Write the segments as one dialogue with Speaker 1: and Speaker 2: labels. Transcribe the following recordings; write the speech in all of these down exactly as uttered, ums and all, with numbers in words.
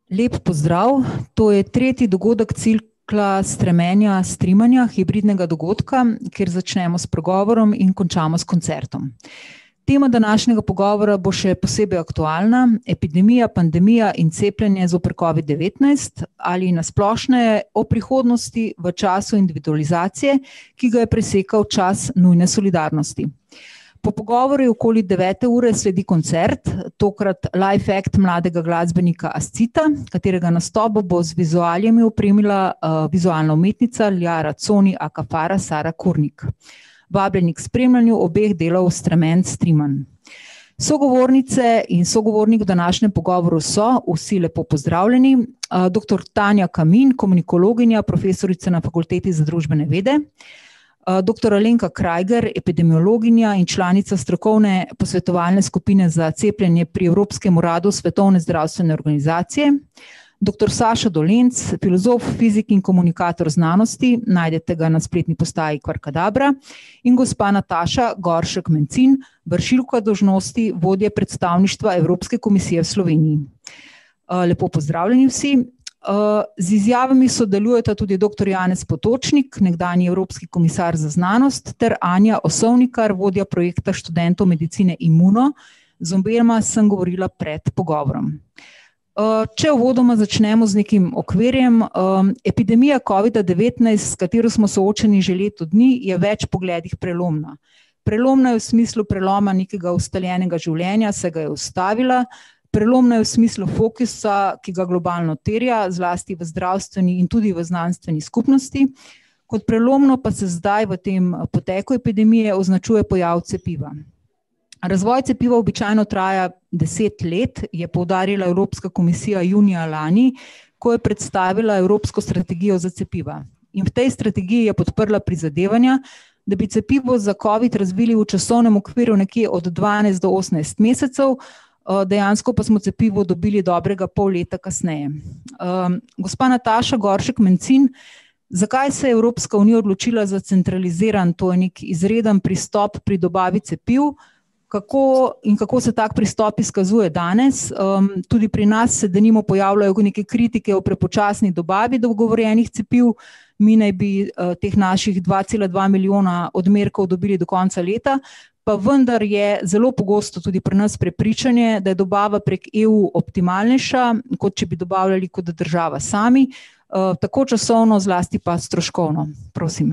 Speaker 1: Lep pozdrav, to je tretji dogodek cikla stremenja streamanja, hibridnega dogodka, kjer začnemo s pregovorom in končamo s koncertom. Tema današnjega pogovora bo še posebej aktualna: epidemija, pandemija in cepljenje zoper covid devetnajst ali nasplošneje o prihodnosti v času individualizacije, ki ga je presekal čas nujne solidarnosti. Po pogovoru je okoli devete ure sledi koncert, tokrat live act mladega glasbenika Ascita, katerega nastopu bo z vizualijami opremila uh, vizualna umetnica Lijara Coni aka Farah Sara Kurnik. Vabljeni k spremljanju obeh delov Stremen Streaman. Sogovornice in sogovornik v današnjem pogovoru so, vsi lepo pozdravljeni, uh, doktor Tanja Kamin, komunikologinja, profesorica na Fakulteti za družbene vede, doktor Alenka Krajger, epidemiologinja in članica strokovne posvetovalne skupine za cepljenje pri Evropskem uradu Svetovne zdravstvene organizacije, doktor Saša Dolenc, filozof, fizik in komunikator znanosti, najdete ga na spletni postaji Kvarkadabra, in gospa Nataša Goršek Mencin, vršilka dolžnosti vodje predstavništva Evropske komisije v Sloveniji. Lepo pozdravljeni vsi. Z izjavami sodelujeta tudi doktor Janez Potočnik, nekdanji evropski komisar za znanost, ter Anja Osovnikar, vodja projekta študentov medicine Imuno. Z obema sem govorila pred pogovorom. Če uvodoma začnemo z nekim okvirjem, epidemija covid devetnajst, s katero smo soočeni že leto dni, je v več pogledih prelomna. Prelomna je v smislu preloma nekega ustaljenega življenja, se ga je ustavila. Prelomna je v smislu fokusa, ki ga globalno terja, zlasti v zdravstveni in tudi v znanstveni skupnosti. Kot prelomno pa se zdaj v tem poteku epidemije označuje pojav cepiva. Razvoj cepiva običajno traja deset let, je poudarila Evropska komisija junija lani, ko je predstavila Evropsko strategijo za cepiva. In v tej strategiji je podprla prizadevanja, da bi cepivo za covid razvili v časovnem okviru nekje od dvanajst do osemnajst mesecev, dejansko pa smo cepivo dobili dobrega pol leta kasneje. Gospa Nataša Goršek Mencin, zakaj se je Evropska unija odločila za centraliziran, to je nek izreden pristop pri dobavi cepiv, kako in kako se tak pristop izkazuje danes? Tudi pri nas se denimo pojavljajo neke kritike o prepočasni dobavi dogovorjenih cepiv, mi naj bi teh naših dva cela dva milijona odmerkov dobili do konca leta, pa vendar je zelo pogosto tudi pri nas prepričanje, da je dobava prek E U optimalnejša, kot če bi dobavljali kot država sami, tako časovno, zlasti pa stroškovno. Prosim.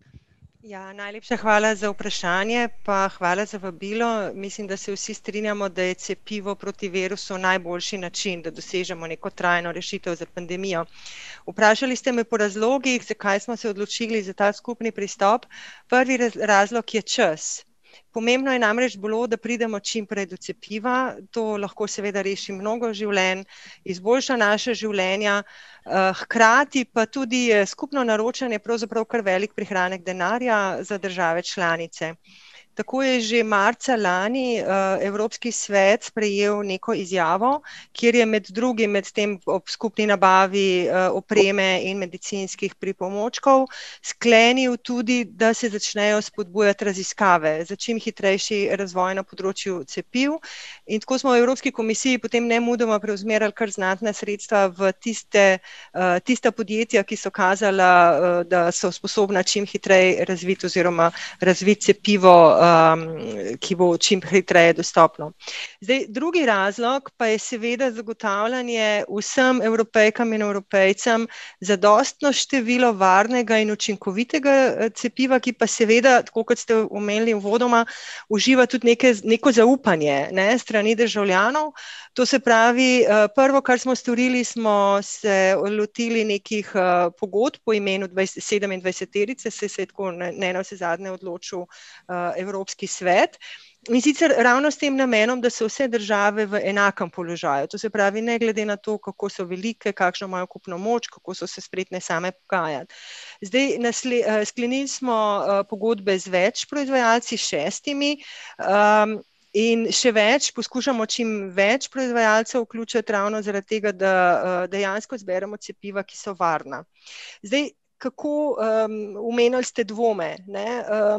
Speaker 2: Ja, najlepša hvala za vprašanje, pa hvala za vabilo. Mislim, da se vsi strinjamo, da je cepivo proti virusu najboljši način, da dosežemo neko trajno rešitev za pandemijo. Vprašali ste me po razlogih, zakaj smo se odločili za ta skupni pristop. Prvi razlog je čas. Pomembno je namreč bilo, da pridemo čim prej do cepiva, to lahko seveda reši mnogo življenj, izboljša naše življenja, hkrati pa tudi skupno naročanje pravzaprav kar velik prihranek denarja za države članice. Tako je že marca lani Evropski svet sprejel neko izjavo, kjer je med drugim med tem ob skupni nabavi opreme in medicinskih pripomočkov sklenil tudi, da se začnejo spodbujati raziskave za čim hitrejši razvoj na področju cepiv. In tako smo v Evropski komisiji potem nemudoma preusmerili kar znatna sredstva v tiste, tista podjetja, ki so kazala, da so sposobna čim hitreje razviti oziroma razviti cepivo, ki bo čim hitreje dostopno. Zdaj, drugi razlog pa je seveda zagotavljanje vsem Evropejkam in Evropejcem zadostno število varnega in učinkovitega cepiva, ki pa seveda, tako kot ste omenili uvodoma, uživa tudi neke, neko zaupanje, ne, strani državljanov. To se pravi, prvo, kar smo storili, smo se lotili nekih pogodb po imenu sedemindvajseterice, se je tako ne na vse zadnje odločil Evropski svet. In sicer ravno s tem namenom, da so vse države v enakem položaju. To se pravi, ne glede na to, kako so velike, kakšno imajo kupno moč, kako so se spretne same pogajati. Zdaj, nasle, sklenili smo pogodbe z več proizvajalci, šestimi, um, in še več, poskušamo čim več proizvajalcev vključiti ravno zaradi tega, da dejansko zberemo cepiva, ki so varna. Zdaj, kako, um, omenili ste dvome, ne? Um,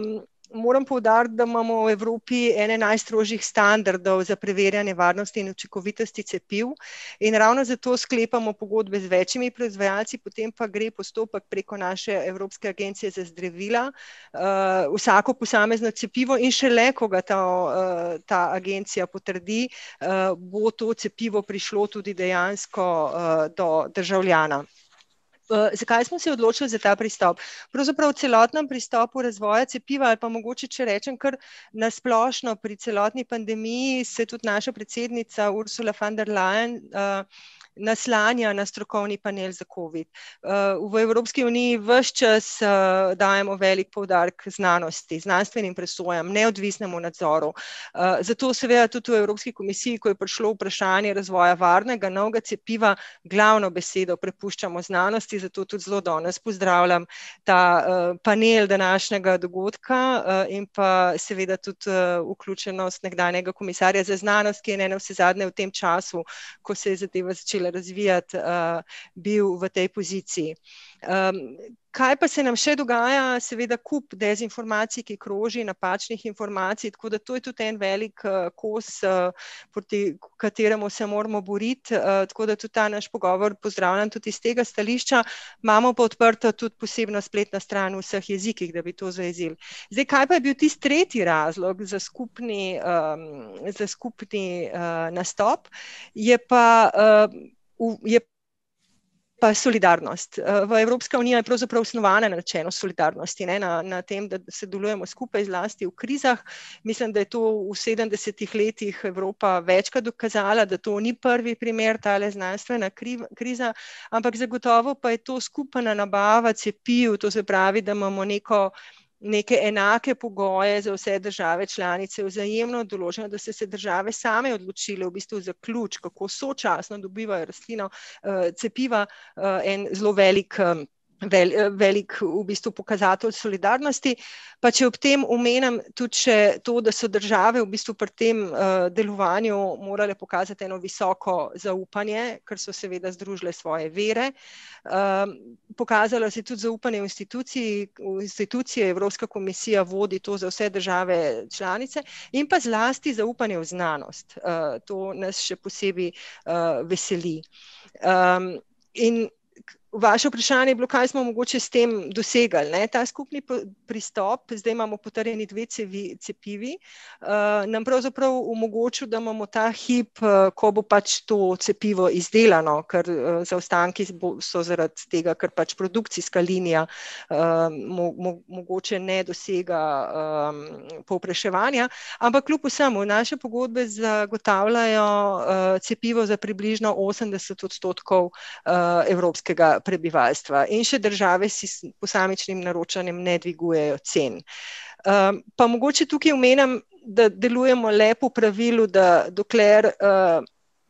Speaker 2: moram poudariti, da imamo v Evropi ene najstrožjih standardov za preverjanje varnosti in učinkovitosti cepiv in ravno zato sklepamo pogodbe z večjimi proizvajalci, potem pa gre postopek preko naše Evropske agencije za zdravila, uh, vsako posamezno cepivo in šele, ko ga ta, uh, ta agencija potrdi, uh, bo to cepivo prišlo tudi dejansko uh, do državljana. Uh, zakaj smo se odločili za ta pristop? Pravzaprav v celotnem pristopu razvoja cepiva ali pa mogoče, če rečem kar nasplošno pri celotni pandemiji, se tudi naša predsednica Ursula von der Leyen uh, naslanja na strokovni panel za COVID. V Evropski uniji ves čas dajemo velik poudarek znanosti, znanstvenim presojam, neodvisnemu nadzoru. Zato seveda tudi v Evropski komisiji, ko je prišlo vprašanje razvoja varnega novega cepiva, glavno besedo prepuščamo znanosti, zato tudi zelo danes pozdravljam ta panel današnjega dogodka in pa seveda tudi vključenost nekdanjega komisarja za znanost, ki je ne navsezadnje v tem času, ko se je zadeva začela razvijati, uh, bil v tej poziciji. Um, kaj pa se nam še dogaja? Seveda kup dezinformacij, ki kroži, napačnih informacij, tako da to je tudi en velik uh, kos, uh, proti kateremu se moramo boriti, uh, tako da tudi ta naš pogovor pozdravljam tudi iz tega stališča. Imamo pa odprto tudi posebno spletno stran v vseh jezikih, da bi to zajezili. Zdaj, kaj pa je bil tisti tretji razlog za skupni, um, za skupni uh, nastop, je pa uh, je pa solidarnost. V Evropska unija je pravzaprav osnovana na načelu solidarnosti, ne, na, na tem, da se delujemo skupaj zlasti v krizah. Mislim, da je to v sedemdesetih letih Evropa večkrat dokazala, da to ni prvi primer, tale znanstvena kriza, ampak zagotovo pa je to skupna nabava cepiv, to se pravi, da imamo neko neke enake pogoje za vse države članice, vzajemno določeno, da so se države same odločile v bistvu za ključ, kako sočasno dobivajo rastlino, cepiva, en zelo velik Vel, velik v bistvu pokazatelj solidarnosti, pa če ob tem omenim tudi še to, da so države v bistvu pri tem uh, delovanju morale pokazati eno visoko zaupanje, ker so seveda združile svoje vere. Um, pokazalo se tudi zaupanje v instituciji, v institucije, Evropska komisija vodi to za vse države članice in pa zlasti zaupanje v znanost. Uh, to nas še posebej uh, veseli. Um, in Vaše vprašanje je bilo, kaj smo mogoče s tem dosegali. Ne? Ta skupni pristop, zdaj imamo potrjeni dve cepivi, uh, nam pravzaprav omogočil, da imamo ta hip, uh, ko bo pač to cepivo izdelano, ker uh, zaostanki so zaradi tega, ker pač produkcijska linija uh, mo mo mogoče ne dosega um, povpraševanja, ampak kljub vsemu naše pogodbe zagotavljajo uh, cepivo za približno osemdeset odstotkov uh, evropskega prebivalstva in še države si s posamičnim naročanjem ne dvigujejo cen. Um, pa mogoče tukaj omenim, da delujemo le po pravilu, da dokler uh,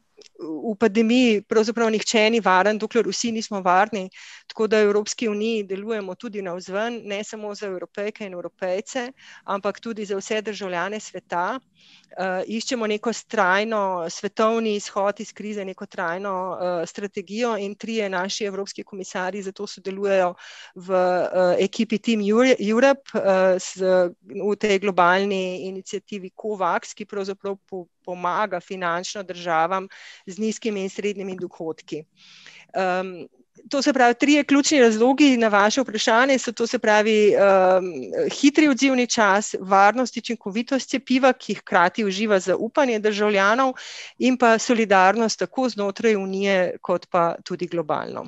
Speaker 2: v pandemiji pravzaprav nihče ni varen, dokler vsi nismo varni, tako da v Evropski uniji delujemo tudi navzven, ne samo za Evropejke in Evropejce, ampak tudi za vse državljane sveta. Uh, iščemo neko trajno svetovni izhod iz krize, neko trajno uh, strategijo in trije naši evropski komisarji zato sodelujejo v uh, ekipi Team Europe uh, s, v tej globalni inicijativi COVAX, ki pravzaprav po, pomaga finančno državam z nizkimi in srednjimi dohodki. Um, To se pravi, trije ključni razlogi na vaše vprašanje so, to se pravi, um, hitri odzivni čas, varnost in učinkovitost cepiva, ki hkrati uživa zaupanje državljanov in pa solidarnost tako znotraj Unije kot pa tudi globalno.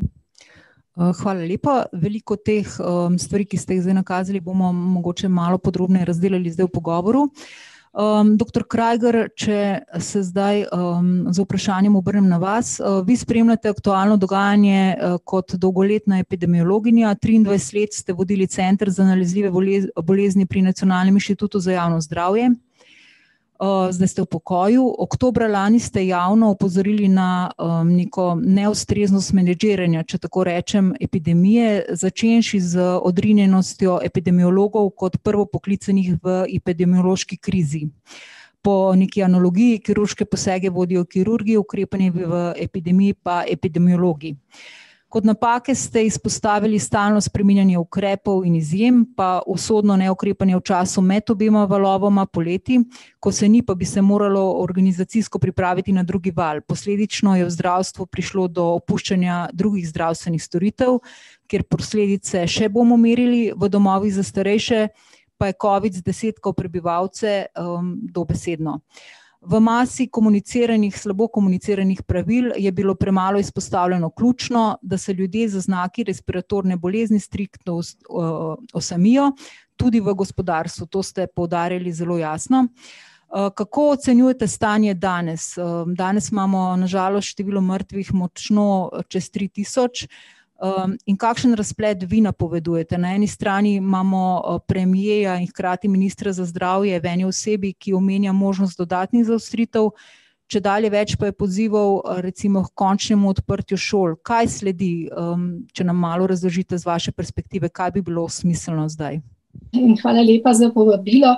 Speaker 1: Hvala lepa. Veliko teh um, stvari, ki ste jih zdaj nakazali, bomo mogoče malo podrobneje razdelali zdaj v pogovoru. Um, doktor Krajger, če se zdaj um, z vprašanjem obrnem na vas, uh, vi spremljate aktualno dogajanje uh, kot dolgoletna epidemiologinja, triindvajset let ste vodili Center za nalezljive bolezni pri Nacionalnem inštitutu za javno zdravje. Uh, zdaj ste v pokoju. Oktobra lani ste javno opozorili na um, neko neustreznost menedžiranja, če tako rečem, epidemije, začenši z odrinjenostjo epidemiologov kot prvopoklicanih v epidemiološki krizi. Po neki analogiji kirurške posege vodijo kirurgi, ukrepanje v epidemiji pa epidemiologi. Kot napake ste izpostavili stalno spreminjanje ukrepov in izjem, pa usodno neukrepanje v času med obema valovoma poleti, ko se ni, pa bi se moralo organizacijsko pripraviti na drugi val. Posledično je v zdravstvu prišlo do opuščanja drugih zdravstvenih storitev, kjer posledice še bomo merili, v domovih za starejše pa je COVID zdesetkal prebivalce um, dobesedno. V masi komuniciranih, slabo komuniciranih pravil je bilo premalo izpostavljeno ključno, da se ljudje z znaki respiratorne bolezni striktno osamijo, tudi v gospodarstvu. To ste poudarjali zelo jasno. Kako ocenjujete stanje danes? Danes imamo na žalost število mrtvih močno čez tri tisoč. In kakšen razplet vi napovedujete? Na eni strani imamo premijeja in hkrati ministra za zdravje v eni osebi, ki omenja možnost dodatnih zaostritev, če dalje več pa je pozival recimo k končnemu odprtju šol. Kaj sledi, če nam malo razložite z vaše perspektive, kaj bi bilo smiselno zdaj?
Speaker 3: Hvala lepa za povabilo.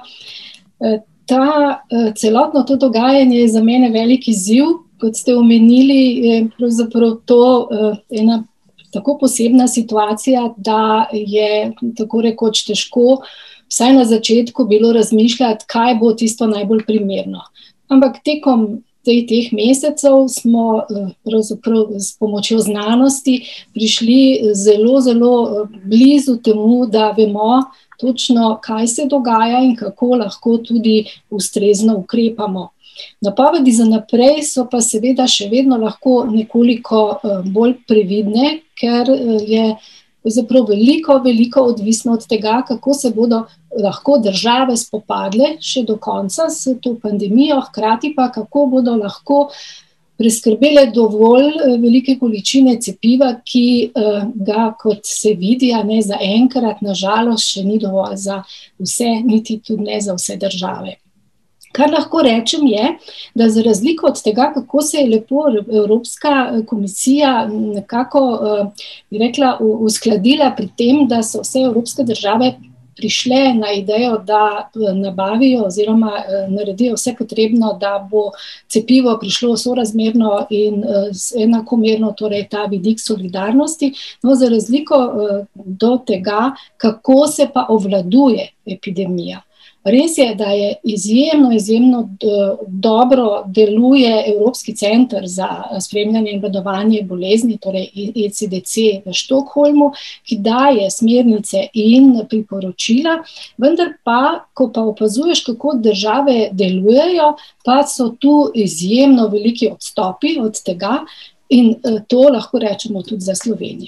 Speaker 3: Ta celotno to dogajanje je za mene velik izziv, kot ste omenili, je pravzaprav to ena tako posebna situacija, da je tako rekoč težko vsaj na začetku bilo razmišljati, kaj bo tisto najbolj primerno. Ampak tekom teh, teh mesecev smo pravzaprav s pomočjo znanosti prišli zelo, zelo blizu temu, da vemo točno, kaj se dogaja in kako lahko tudi ustrezno ukrepamo. Napovedi za naprej so pa seveda še vedno lahko nekoliko bolj previdne, ker je zapravo veliko, veliko odvisno od tega, kako se bodo lahko države spopadle še do konca s to pandemijo, hkrati pa kako bodo lahko priskrbele dovolj velike količine cepiva, ki ga, kot se vidi, a ne za enkrat, na žalost še ni dovolj za vse, niti tudi ne za vse države. Kar lahko rečem je, da za razliko od tega, kako se je lepo Evropska komisija nekako, bi rekla, uskladila pri tem, da so vse evropske države prišle na idejo, da nabavijo oziroma naredijo vse potrebno, da bo cepivo prišlo sorazmerno in enakomerno, torej ta vidik solidarnosti, no za razliko do tega, kako se pa obvladuje epidemija. Res je, da je izjemno, izjemno dobro deluje Evropski center za spremljanje in obvladovanje bolezni, torej E C D C v Štokholmu, ki daje smernice in priporočila, vendar pa, ko pa opazuješ, kako države delujejo, pa so tu izjemno veliki odstopi od tega in to lahko rečemo tudi za Slovenijo.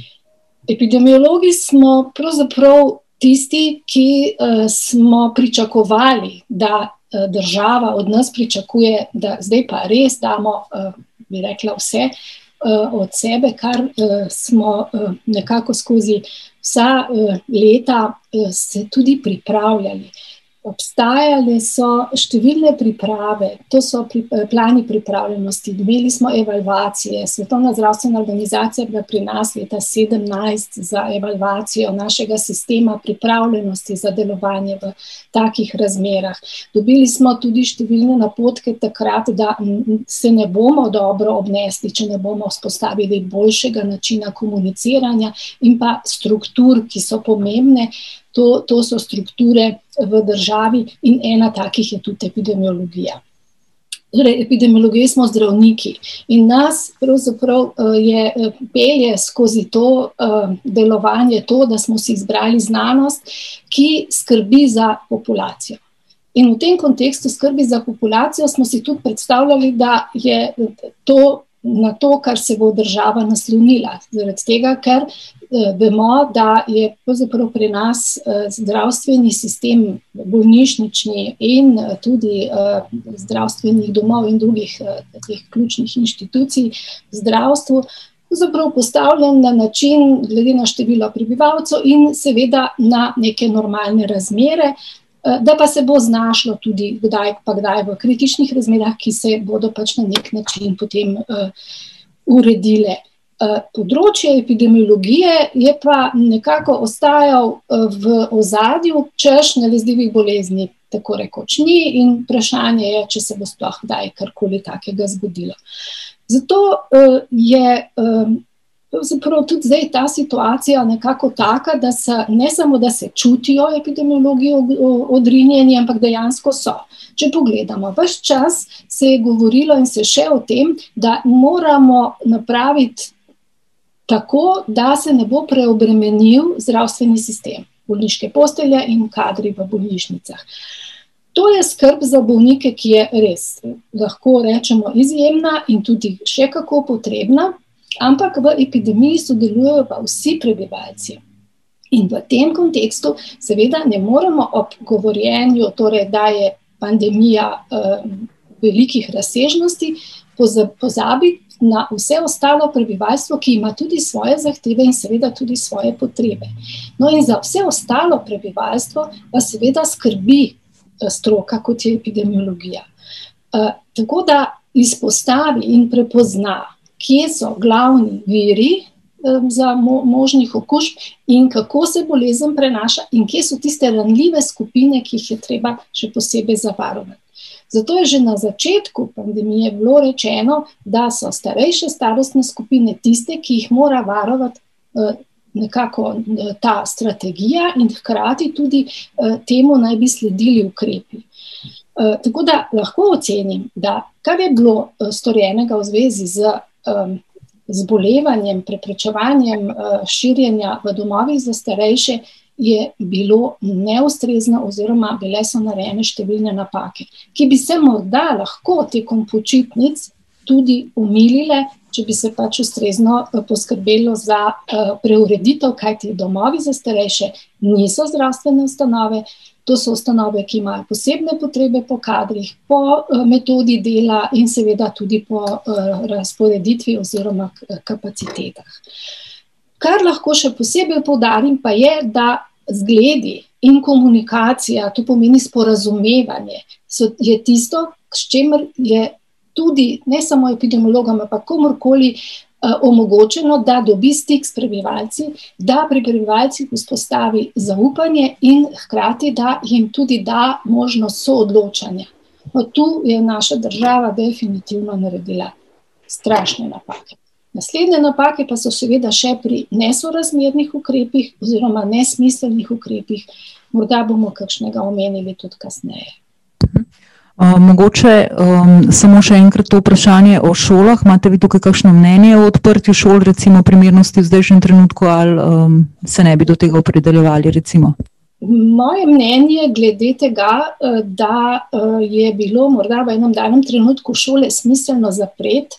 Speaker 3: Epidemiologi smo pravzaprav tisti, ki uh, smo pričakovali, da uh, država od nas pričakuje, da zdaj pa res damo, uh, bi rekla, vse uh, od sebe, kar uh, smo uh, nekako skozi vsa uh, leta uh, se tudi pripravljali. Obstajale so številne priprave, to so pri, plani pripravljenosti, imeli smo evalvacije, Svetovna zdravstvena organizacija je bila pri nas leta sedemnajst za evalvacijo našega sistema pripravljenosti za delovanje v takih razmerah. Dobili smo tudi številne napotke takrat, da se ne bomo dobro obnesli, če ne bomo vzpostavili boljšega načina komuniciranja in pa struktur, ki so pomembne. To, to so strukture v državi in ena takih je tudi epidemiologija. Torej, epidemiologiji smo zdravniki in nas pravzaprav je pelje skozi to uh, delovanje to, da smo si izbrali znanost, ki skrbi za populacijo. In v tem kontekstu skrbi za populacijo smo si tudi predstavljali, da je to na to, kar se bo država naslonila. Zaradi tega, ker vemo, da je pravzaprav pri nas zdravstveni sistem bolnišnični in tudi zdravstvenih domov in drugih teh ključnih inštitucij v zdravstvu pravzaprav postavljen na način, glede na število prebivalcev in seveda na neke normalne razmere, da pa se bo znašlo tudi kdaj pa kdaj v kritičnih razmerah, ki se bodo pač na nek način potem uh, uredile. Uh, področje epidemiologije je pa nekako ostajal uh, v ozadju, češ nalezljivih bolezni tako rekoč ni in vprašanje je, če se bo sploh kdaj karkoli takega zgodilo. Zato uh, je uh, pravzaprav tudi zdaj ta situacija nekako taka, da se, ne samo, da se čutijo epidemiologi odrinjeni, ampak dejansko so. Če pogledamo, ves čas se je govorilo in se še o tem, da moramo napraviti tako, da se ne bo preobremenil zdravstveni sistem, bolniške postelje in kadri v bolnišnicah. To je skrb za bolnike, ki je res, lahko rečemo, izjemna in tudi še kako potrebna, ampak v epidemiji sodelujejo pa vsi prebivalci. In v tem kontekstu seveda ne moremo ob govorjenju, torej, da je pandemija eh, velikih razsežnosti, pozabiti na vse ostalo prebivalstvo, ki ima tudi svoje zahteve in seveda tudi svoje potrebe. No in za vse ostalo prebivalstvo pa seveda skrbi stroka, kot je epidemiologija. Uh, tako da izpostavi in prepozna, kje so glavni viri um, za mo možnih okužb in kako se bolezen prenaša in kje so tiste ranljive skupine, ki jih je treba še posebej zavarovati. Zato je že na začetku pandemije bilo rečeno, da so starejše starostne skupine tiste, ki jih mora varovati uh, nekako ta strategija in hkrati tudi eh, temu naj bi sledili ukrepi. Eh, tako da lahko ocenim, da kar je bilo eh, storjenega v zvezi z eh, zbolevanjem, preprečevanjem eh, širjenja v domovih za starejše, je bilo neustrezno oziroma bile so narejene številne napake, ki bi se morda lahko tekom počitnic tudi umilile, če bi se pač ustrezno poskrbelo za uh, preureditev, kajti domovi za starejše niso zdravstvene ustanove, to so ustanove, ki imajo posebne potrebe po kadrih, po uh, metodi dela in seveda tudi po uh, razporeditvi oziroma kapacitetah. Kar lahko še posebej poudarim pa je, da zgledi in komunikacija, to pomeni sporazumevanje, so, je tisto, s čemer je tudi ne samo epidemiologom, ampak komorkoli uh, omogočeno, da dobi stik s prebivalci, da pri prebivalcih vzpostavi zaupanje in hkrati, da jim tudi da možnost soodločanja. No, tu je naša država definitivno naredila strašne napake. Naslednje napake pa so seveda še pri nesorazmernih ukrepih oziroma nesmiselnih ukrepih. Morda bomo kakšnega omenili tudi kasneje.
Speaker 1: Uh, mogoče um, samo še enkrat to vprašanje o šolah. Imate vi tukaj kakšno mnenje o odprtju šol, recimo primernosti v zdajšnjem trenutku, ali um, se ne bi do tega opredeljevali, recimo?
Speaker 3: Moje mnenje glede tega, da je bilo morda v enem danem trenutku šole smiselno zapreti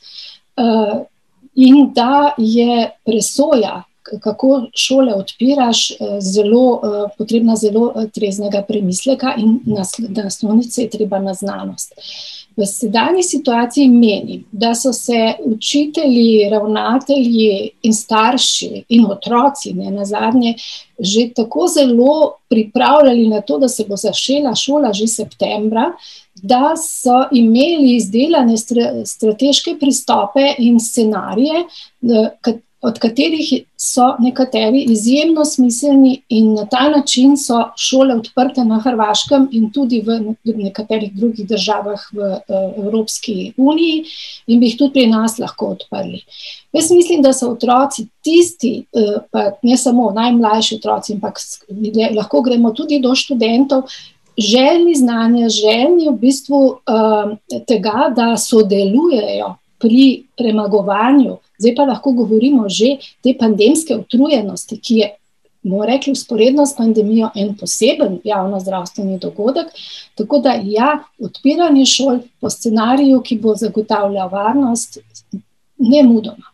Speaker 3: in da je presoja, kako šole odpiraš, zelo potrebna zelo treznega premisleka in naslovnice je treba na znanost. V sedanji situaciji menim, da so se učitelji, ravnatelji in starši in otroci, ne nazadnje, že tako zelo pripravljali na to, da se bo zašela šola že septembra, da so imeli izdelane strateške pristope in scenarije, od katerih so nekateri izjemno smiselni in na ta način so šole odprte na Hrvaškem in tudi v nekaterih drugih državah v Evropski uniji in bi jih tudi pri nas lahko odprli. Jaz mislim, da so otroci tisti, pa ne samo najmlajši otroci, ampak lahko gremo tudi do študentov, željni znanja, željni v bistvu tega, da sodelujejo pri premagovanju. Zdaj pa lahko govorimo že te pandemske utrujenosti, ki je, bomo rekli, vzporedno s pandemijo en poseben javnozdravstveni dogodek, tako da ja, odpiranje šol po scenariju, ki bo zagotavljal varnost, nemudoma.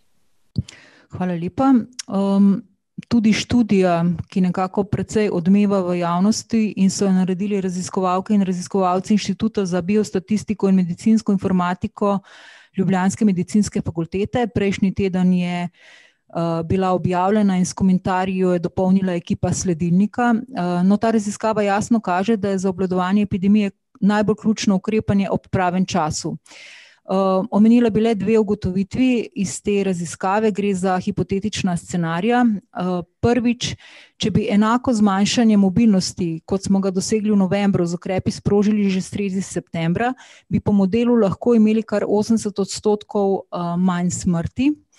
Speaker 1: Hvala lepa. Um, tudi študija, ki nekako precej odmeva v javnosti in so jo naredili raziskovalke in raziskovalci Inštituta za biostatistiko in medicinsko informatiko Ljubljanske medicinske fakultete. Prejšnji teden je uh, bila objavljena in s komentarji jo je dopolnila ekipa Sledilnika. Uh, no, ta raziskava jasno kaže, da je za obvladovanje epidemije najbolj ključno ukrepanje ob pravem času. Uh, omenila bi le dve ugotovitvi iz te raziskave, gre za hipotetična scenarija. Uh, prvič, če bi enako zmanjšanje mobilnosti, kot smo ga dosegli v novembru, z ukrepi sprožili že sredi septembra, bi po modelu lahko imeli kar osemdeset odstotkov uh, manj smrti.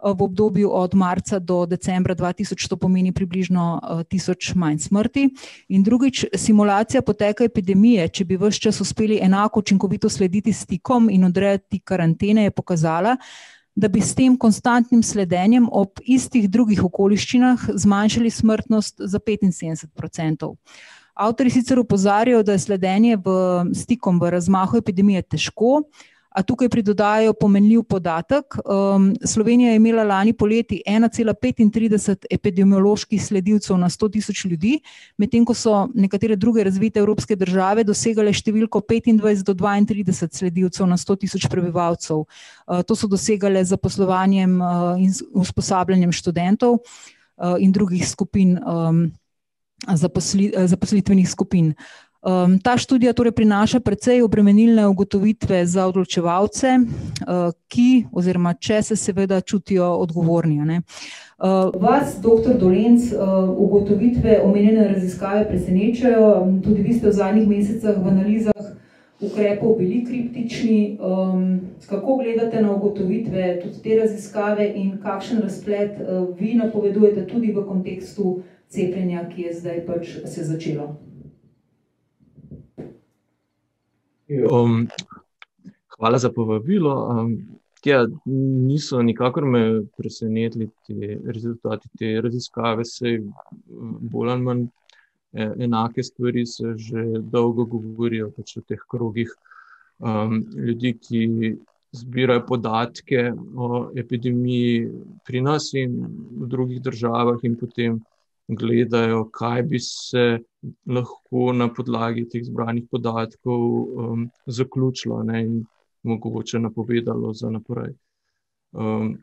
Speaker 1: v obdobju od marca do decembra dva tisoč, to pomeni približno tisoč manj smrti. In drugič, simulacija poteka epidemije, če bi ves čas uspeli enako učinkovito slediti stikom in odrejati karantene, je pokazala, da bi s tem konstantnim sledenjem ob istih drugih okoliščinah zmanjšali smrtnost za petinsedemdeset procentov. Avtorji sicer opozarjajo, da je sledenje v stikom v razmahu epidemije težko, a tukaj pridodajajo pomenljiv podatek. Slovenija je imela lani poleti ena cela petintrideset epidemioloških sledilcev na sto tisoč ljudi, medtem ko so nekatere druge razvite evropske države dosegale številko petindvajset do dvaintrideset sledilcev na sto tisoč prebivalcev. To so dosegale z zaposlovanjem in usposabljanjem študentov in drugih skupin, zaposlitvenih skupin. Um, ta študija torej prinaša precej obremenilne ugotovitve za odločevalce, uh, ki oziroma če se seveda čutijo odgovorni. Ne? Uh, vas, doktor Dolenc, uh, ugotovitve omenjene raziskave presenečajo. Tudi vi ste v zadnjih mesecih v analizah ukrepov bili kriptični. Um, kako gledate na ugotovitve tudi te raziskave in kakšen razplet uh, vi napovedujete tudi v kontekstu cepljenja, ki je zdaj pač se začelo?
Speaker 4: Um, hvala za povabilo. Um, ja, niso nikakor me presenetili te rezultati te raziskave, saj bolj ali manj enake stvari se že dolgo govorijo pač o teh krogih um, ljudi, ki zbirajo podatke o epidemiji pri nas in v drugih državah in potem gledajo, kaj bi se lahko na podlagi teh zbranih podatkov um, zaključilo, ne, in mogoče napovedalo za naprej. Um,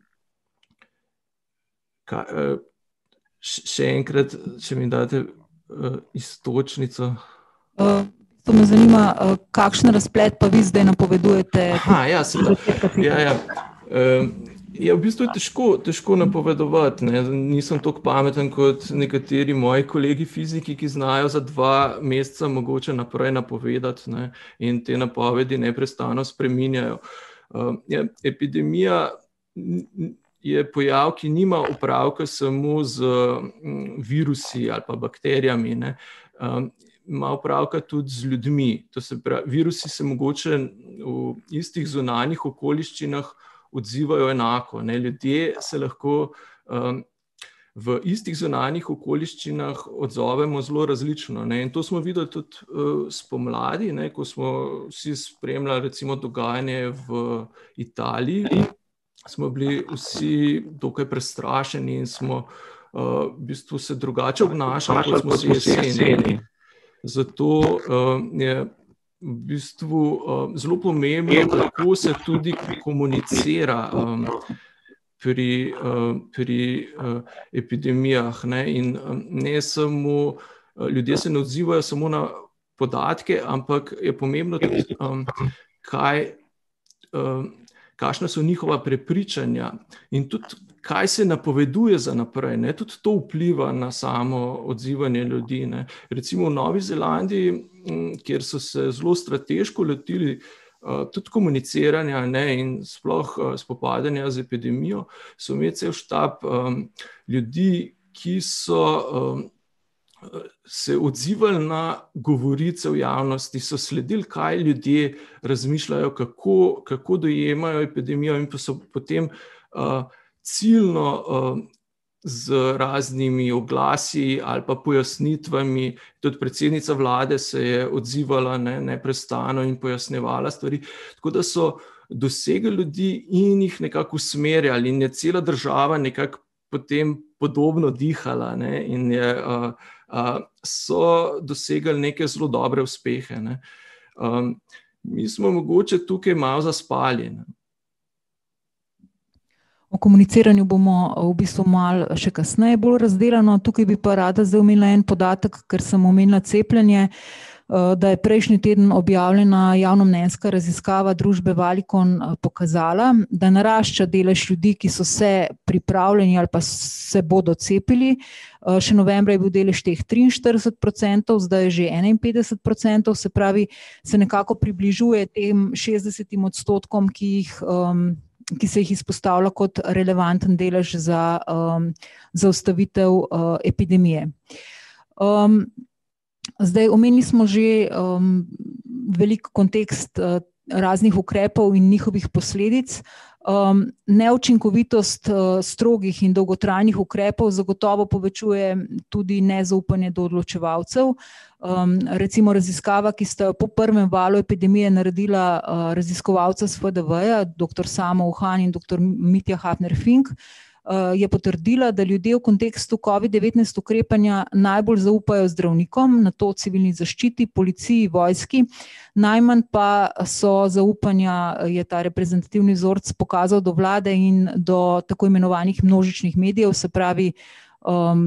Speaker 4: kaj, uh, še enkrat, če mi date uh, iztočnico.
Speaker 1: Uh, to me zanima, uh, kakšen razplet pa vi zdaj napovedujete?
Speaker 4: Aha, ja, seveda. Ja, ja. Um, Ja, v bistvu je težko, težko napovedovati. Ne. Nisem toliko pameten kot nekateri moji kolegi fiziki, ki znajo za dva meseca mogoče naprej napovedati, ne, in te napovedi neprestano spreminjajo. Uh, ja, epidemija je pojav, ki nima opravka samo z um, virusi ali pa bakterijami, ne. Um, ima opravka tudi z ljudmi. To se pravi, virusi se mogoče v istih zunanjih okoliščinah odzivajo enako. Ne. Ljudje se lahko um, v istih zunanjih okoliščinah odzovemo zelo različno. Ne. In to smo videli tudi uh, spomladi, ne, ko smo vsi spremljali recimo dogajanje v Italiji. Smo bili vsi dokaj prestrašeni in smo uh, v bistvu se drugače obnašali, kot smo se jeseni. Zato uh, je v bistvu uh, zelo pomembno, kako se tudi komunicira um, pri, uh, pri uh, epidemijah. Ne? In um, ne samo, uh, ljudje se ne odzivajo samo na podatke, ampak je pomembno tudi, um, kaj, um, kakšna so njihova prepričanja in tudi kaj se napoveduje za naprej. Ne? Tudi to vpliva na samo odzivanje ljudi. Ne? Recimo v Novi Zelandiji, kjer so se zelo strateško lotili uh, tudi komuniciranja, ne, in sploh uh, spopadanja z epidemijo, so imeli cel štab um, ljudi, ki so um, se odzivali na govorice v javnosti, so sledili, kaj ljudje razmišljajo, kako, kako dojemajo epidemijo in pa so potem uh, ciljno uh, z raznimi oglasi ali pa pojasnitvami. Tudi predsednica vlade se je odzivala ne, neprestano in pojasnjevala stvari. Tako da so dosegli ljudi in jih nekako usmerjali in je cela država nekako potem podobno dihala, ne, in je, uh, uh, so dosegli neke zelo dobre uspehe. Ne. Um, mi smo mogoče tukaj malo zaspali. Ne.
Speaker 1: O komuniciranju bomo v bistvu malo še kasneje bolj razdeljeno. Tukaj bi pa rada zdaj omenila en podatek, ker sem omenila cepljenje, da je prejšnji teden objavljena javnomnenjska raziskava družbe Valicon pokazala, da narašča delež ljudi, ki so se pripravljeni ali pa se bodo cepili. Še novembra je bil delež teh triinštirideset procentov, zdaj je že enainpetdeset procentov, se pravi, se nekako približuje tem šestdesetim odstotkom, ki jih um, ki se jih izpostavlja kot relevanten delež za um, zaustavitev uh, epidemije. Um, zdaj, omenili smo že um, velik kontekst uh, raznih ukrepov in njihovih posledic. Um, neučinkovitost uh, strogih in dolgotrajnih ukrepov zagotovo povečuje tudi nezaupanje do odločevalcev. Um, recimo raziskava, ki sta po prvem valu epidemije naredila uh, raziskovalca s F D V-ja, doktor Samo Uhan in doktor Mitja Hafner-Fink, uh, je potrdila, da ljudje v kontekstu covid devetnajst ukrepanja najbolj zaupajo zdravnikom, nato civilni zaščiti, policiji, vojski. Najmanj pa so zaupanja, je ta reprezentativni vzorec pokazal, do vlade in do tako imenovanih množičnih medijev, se pravi um,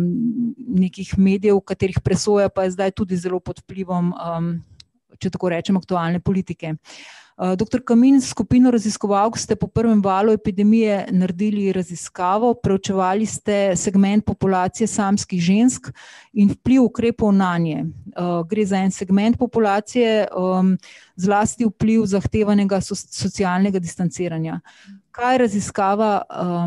Speaker 1: nekih medijev, katerih presoja pa je zdaj tudi zelo pod vplivom, um, če tako rečem, aktualne politike. Doktor Kamin, s skupino raziskovalk ste po prvem valu epidemije naredili raziskavo, preučevali ste segment populacije samskih žensk in vpliv ukrepov nanje. Gre za en segment populacije, zlasti vpliv zahtevanega socialnega distanciranja. Kaj raziskava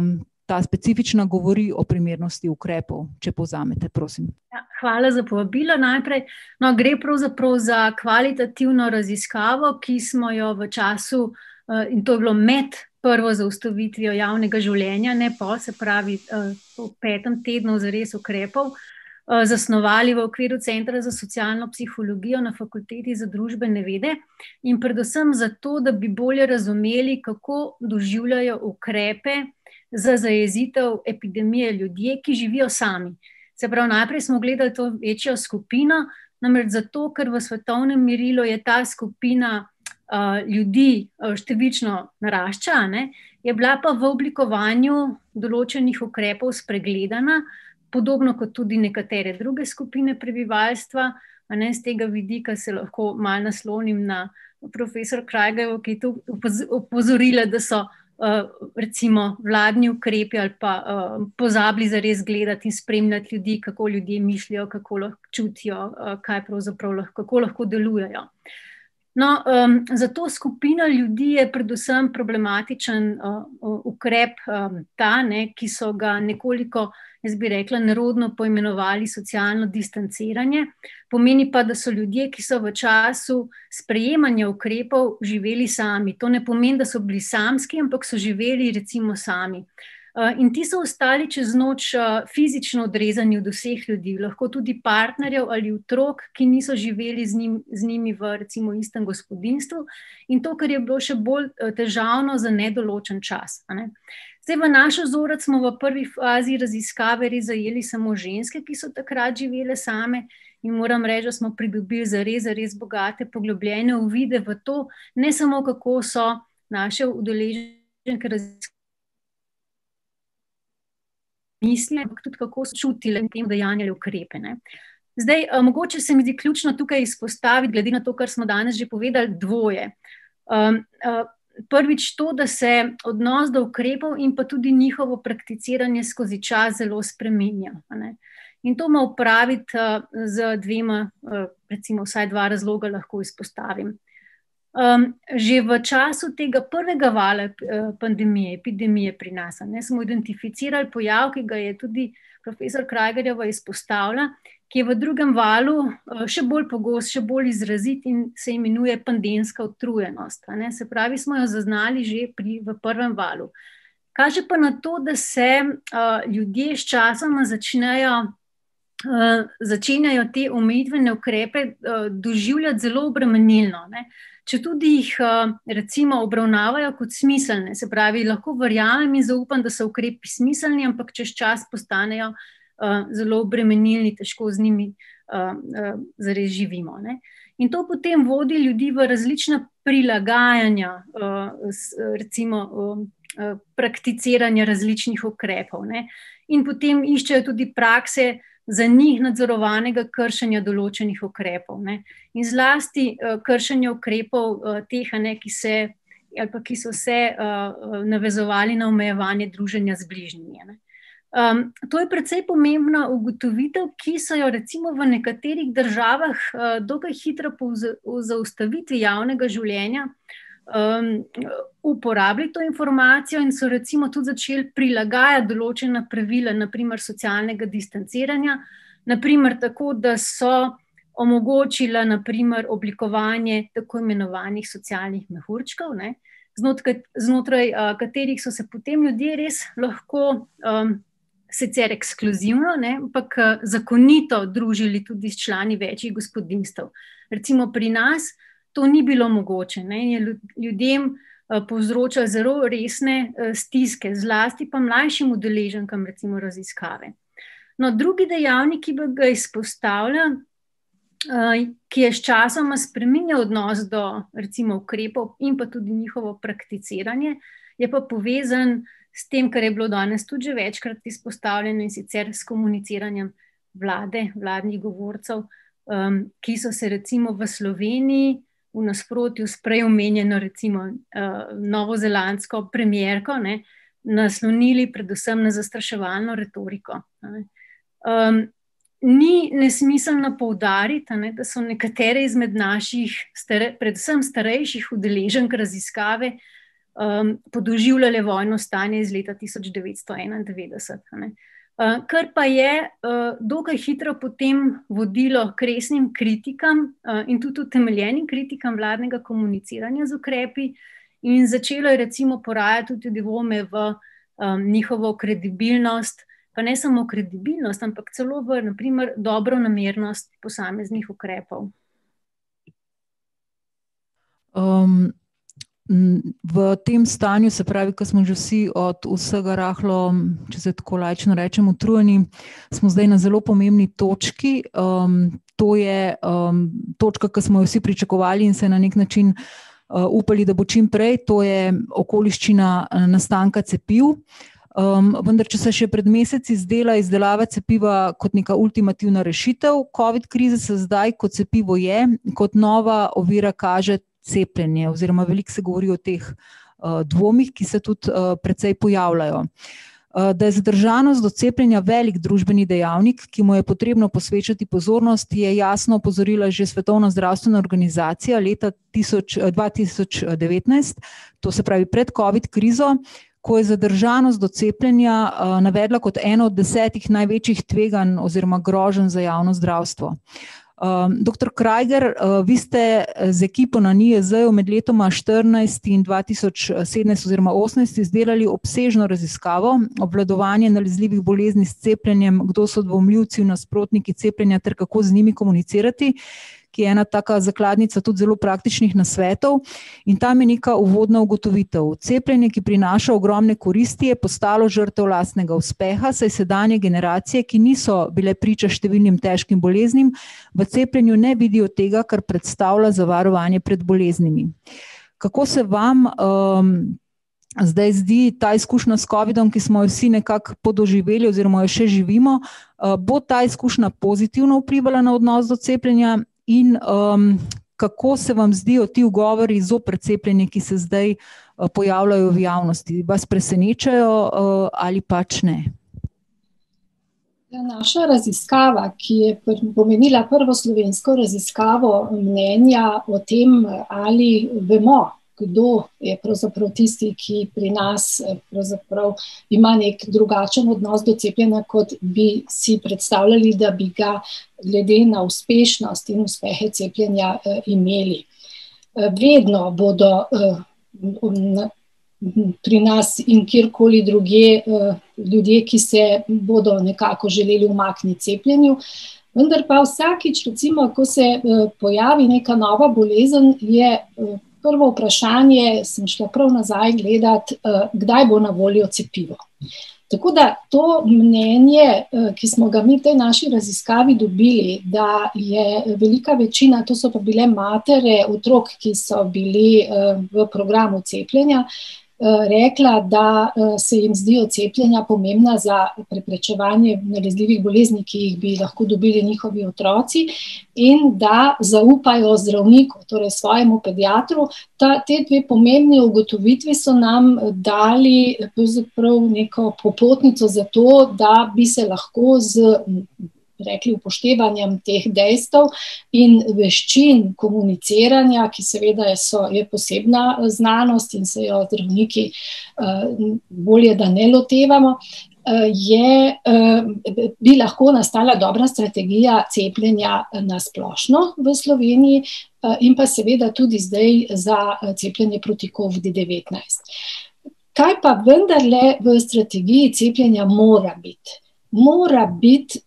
Speaker 1: ta specifična govori o primernosti ukrepov, če povzamete, prosim?
Speaker 5: Ja, hvala za povabilo. Najprej, no, gre pravzaprav za kvalitativno raziskavo, ki smo jo v času, in to je bilo med prvo zaustavitvijo javnega življenja, ne po, se pravi v petem tednu zares ukrepov, zasnovali v okviru Centra za socialno psihologijo na Fakulteti za družbene vede in predvsem zato, da bi bolje razumeli, kako doživljajo ukrepe za zajezitev epidemije ljudje, ki živijo sami. Se pravi, najprej smo gledali to večjo skupino, namreč zato, ker v svetovnem merilu je ta skupina uh, ljudi uh, številčno narašča, ne, je bila pa v oblikovanju določenih ukrepov spregledana, podobno kot tudi nekatere druge skupine prebivalstva. A ne, z tega vidika se lahko malo naslonim na profesor Krajgevo, ki je tu opozorila, da so Uh, recimo vladni ukrepi ali pa uh, pozabili zares gledati in spremljati ljudi, kako ljudje mišljajo, kako lahko čutijo, uh, kaj pravzaprav lahko, kako lahko delujejo. No, um, za to skupino ljudi je predvsem problematičen uh, ukrep um, ta, ne, ki so ga nekoliko, jaz bi rekla, nerodno poimenovali socialno distanciranje. Pomeni pa, da so ljudje, ki so v času sprejemanja ukrepov živeli sami. To ne pomeni, da so bili samski, ampak so živeli recimo sami. In ti so ostali čez noč fizično odrezani od vseh ljudi, lahko tudi partnerjev ali otrok, ki niso živeli z, njim, z njimi v recimo istem gospodinjstvu. In to, kar je bilo še bolj težavno, za nedoločen čas. Ne? Zdaj, v naš vzorec smo v prvi fazi raziskave res zajeli samo ženske, ki so takrat živele same, in moram reči, da smo pridobili zares, zares bogate, poglobljene uvide v to, ne samo kako so naše udeleženke raziskave misli, ampak tudi kako so čutile in tem dejanjali ukrepe. Ne. Zdaj, mogoče se mi zdi ključno tukaj izpostaviti, glede na to, kar smo danes že povedali, dvoje. Um, uh, Prvič to, da se odnos do ukrepov in pa tudi njihovo prakticiranje skozi čas zelo spremenja. Ne? In to ima opraviti uh, z dvema, uh, recimo vsaj dva razloga lahko izpostavim. Um, že v času tega prvega vala uh, pandemije, epidemije pri nas, ne, smo identificirali pojav, ki ga je tudi profesor Krajgerjeva izpostavila, ki je v drugem valu uh, še bolj pogost, še bolj izrazit in se imenuje pandemska utrujenost. Ne. Se pravi, smo jo zaznali že pri, v prvem valu. Kaže pa na to, da se uh, ljudje s časoma začnejo, uh, začenjajo te omejitvene ukrepe uh, doživljati zelo obremenilno. Ne. Če tudi jih recimo obravnavajo kot smiselne, se pravi, lahko verjamem in zaupam, da so ukrepi smiselni, ampak čez čas postanejo uh, zelo obremenilni, težko z njimi uh, uh, zares živimo. Ne? In to potem vodi ljudi v različna prilagajanja, uh, recimo uh, uh, prakticiranja različnih ukrepov. Ne? In potem iščejo tudi prakse za njih nadzorovanega kršenja določenih ukrepov. Ne. In zlasti uh, kršenje ukrepov uh, teh, ne, ki, se, ali pa, ki so se uh, navezovali na omejevanje druženja z bližnjimi. Ne. Um, to je precej pomembna ugotovitev, ki so jo recimo v nekaterih državah uh, dokaj hitro po zaustavitvi javnega življenja um, uporabili to informacijo in so recimo tudi začeli prilagajati določena pravila, naprimer socialnega distanciranja, naprimer tako, da so omogočila naprimer oblikovanje tako imenovanih socialnih mehurčkov, ne, znotraj, znotraj uh, katerih so se potem ljudje res lahko um, sicer ekskluzivno, ne, ampak uh, zakonito družili tudi s člani večjih gospodinjstev. Recimo pri nas to ni bilo mogoče, ne, in je ljudem uh, povzročalo zelo resne uh, stiske, zlasti pa mlajšim udeleženkam recimo raziskave. No, drugi dejavnik, ki bi ga izpostavlja, ki je s časoma spreminjal odnos do recimo ukrepov in pa tudi njihovo prakticiranje, je pa povezan s tem, kar je bilo danes tudi že večkrat izpostavljeno, in sicer s komuniciranjem vlade, vladnih govorcev, um, ki so se recimo v Sloveniji v nasprotju s prej omenjeno recimo uh, novozelandsko premierko, ne, naslonili predvsem na zastraševalno retoriko. Ne. Um, Ni nesmiselno poudariti, ne, da so nekatere izmed naših, stare, predvsem starejših udeleženk raziskave um, podoživljale vojno stanje iz leta tisoč devetsto enaindevetdeset. Ne. Uh, kar pa je uh, dokaj hitro potem vodilo k resnim kritikam uh, in tudi utemeljenim kritikam vladnega komuniciranja z ukrepi in začelo je recimo porajati tudi dvome v um, njihovo kredibilnost, pa ne samo kredibilnost, ampak celo v, naprimer, dobronamernost posameznih ukrepov.
Speaker 1: Um, v tem stanju, se pravi, ko smo že vsi od vsega rahlo, če se tako laično rečem, utrujeni, smo zdaj na zelo pomembni točki. Um, to je um, točka, ki smo jo vsi pričakovali in se na nek način uh, upali, da bo čim prej, to je okoliščina nastanka cepiv. Um, vendar, če se še pred meseci zdela izdelava cepiva kot neka ultimativna rešitev, COVID krize se zdaj, kot cepivo je, kot nova ovira kaže cepljenje, oziroma veliko se govori o teh uh, dvomih, ki se tudi uh, precej pojavljajo. Uh, da je zadržanost do cepljenja velik družbeni dejavnik, ki mu je potrebno posvečati pozornost, je jasno opozorila že Svetovna zdravstvena organizacija leta dva tisoč devetnajst, to se pravi pred COVID krizo, ko je zadržanost do cepljenja uh, navedla kot eno od desetih največjih tveganj oziroma groženj za javno zdravstvo. Um, doktor Krajger, uh, vi ste z ekipo na N I E Z-ju med letoma štirinajst in dva tisoč sedemnajst oziroma osemnajst izdelali obsežno raziskavo obvladovanje nalezljivih bolezni s cepljenjem, kdo so dvomljivci, nasprotniki cepljenja ter kako z njimi komunicirati, ki je ena taka zakladnica tudi zelo praktičnih nasvetov, in tam je neka uvodna ugotovitev. Cepljenje, ki prinaša ogromne koristi, je postalo žrtev lastnega uspeha, saj sedanje generacije, ki niso bile priča številnim težkim boleznim, v cepljenju ne vidijo tega, kar predstavlja zavarovanje pred boleznimi. Kako se vam um, zdaj zdi ta izkušnja s covidom, ki smo jo vsi nekako podoživeli oziroma jo še živimo, uh, bo ta izkušnja pozitivno vplivala na odnos do cepljenja? In um, kako se vam zdijo ti ugovori zoper cepljenje, ki se zdaj uh, pojavljajo v javnosti? Vas presenečajo uh, ali pač ne?
Speaker 3: Ja, naša raziskava, ki je pomenila prvo slovensko raziskavo mnenja o tem, ali vemo, kdo je pravzaprav tisti, ki pri nas pravzaprav ima nek drugačen odnos do cepljenja, kot bi si predstavljali, da bi ga glede na uspešnost in uspehe cepljenja eh, imeli. Eh, vedno bodo eh, na, pri nas in kjerkoli drugje eh, ljudje, ki se bodo nekako želeli umakniti cepljenju, vendar pa vsakič, recimo, ko se eh, pojavi neka nova bolezen, je eh, prvo vprašanje, sem šla prav nazaj gledati, kdaj bo na voljo cepivo. Tako da to mnenje, ki smo ga mi v tej naši raziskavi dobili, da je velika večina, to so pa bile matere otrok, ki so bili v programu cepljenja, rekla, da se jim zdijo cepljenja pomembna za preprečevanje nalezljivih bolezni, ki jih bi lahko dobili njihovi otroci, in da zaupajo zdravniku, torej svojemu pediatru. Ta, te dve pomembni ugotovitvi so nam dali pravzaprav neko popotnico za to, da bi se lahko z rekli, upoštevanjem teh dejstev in veščin komuniciranja, ki seveda so, je posebna znanost in se jo zdravniki bolje, da ne lotevamo, je, bi lahko nastala dobra strategija cepljenja na splošno v Sloveniji in pa seveda tudi zdaj za cepljenje proti kovid devetnajst. Kaj pa vendarle v strategiji cepljenja mora biti? Mora biti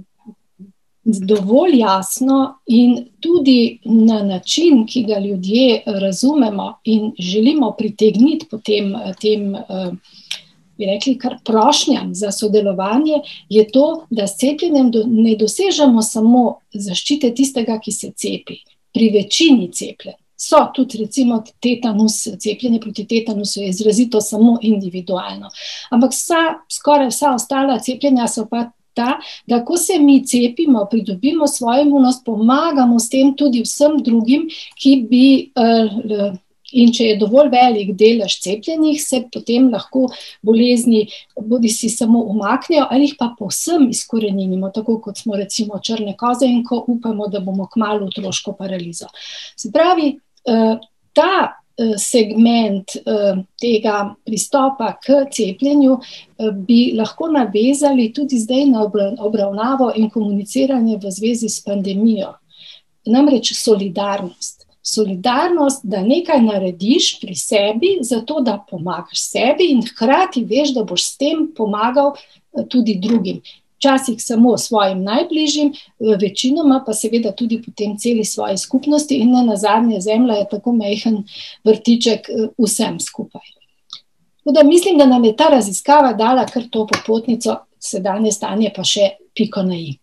Speaker 3: dovolj jasno in tudi na način, ki ga ljudje razumemo in želimo pritegniti potem tem, bi rekli, kar prošnjam za sodelovanje, je to, da s cepljenjem ne dosežemo samo zaščite tistega, ki se cepi. Pri večini cepljenj so tudi recimo tetanus, cepljenje proti tetanusu je izrazito samo individualno. Ampak vsa, skoraj vsa ostala cepljenja so pa ta, da ko se mi cepimo, pridobimo svojo imunost, pomagamo s tem tudi vsem drugim, ki bi... Uh, In če je dovolj velik delež cepljenih, se potem lahko bolezni bodi si samo umaknejo ali jih pa povsem izkoreninimo, tako kot smo recimo črne koze in ko upamo, da bomo kmalu otroško paralizo. Se pravi, ta segment tega pristopa k cepljenju bi lahko navezali tudi zdaj na obravnavo in komuniciranje v zvezi s pandemijo. Namreč solidarnost. Solidarnost, da nekaj narediš pri sebi, zato da pomagaš sebi in hkrati veš, da boš s tem pomagal tudi drugim. Včasih samo svojim najbližjim, večinoma pa seveda tudi potem celi svoje skupnosti in ne nazadnje zemlja je tako majhen vrtiček vsem skupaj. Tako da mislim, da nam je ta raziskava dala kar to popotnico, sedanje stanje pa še piko na i.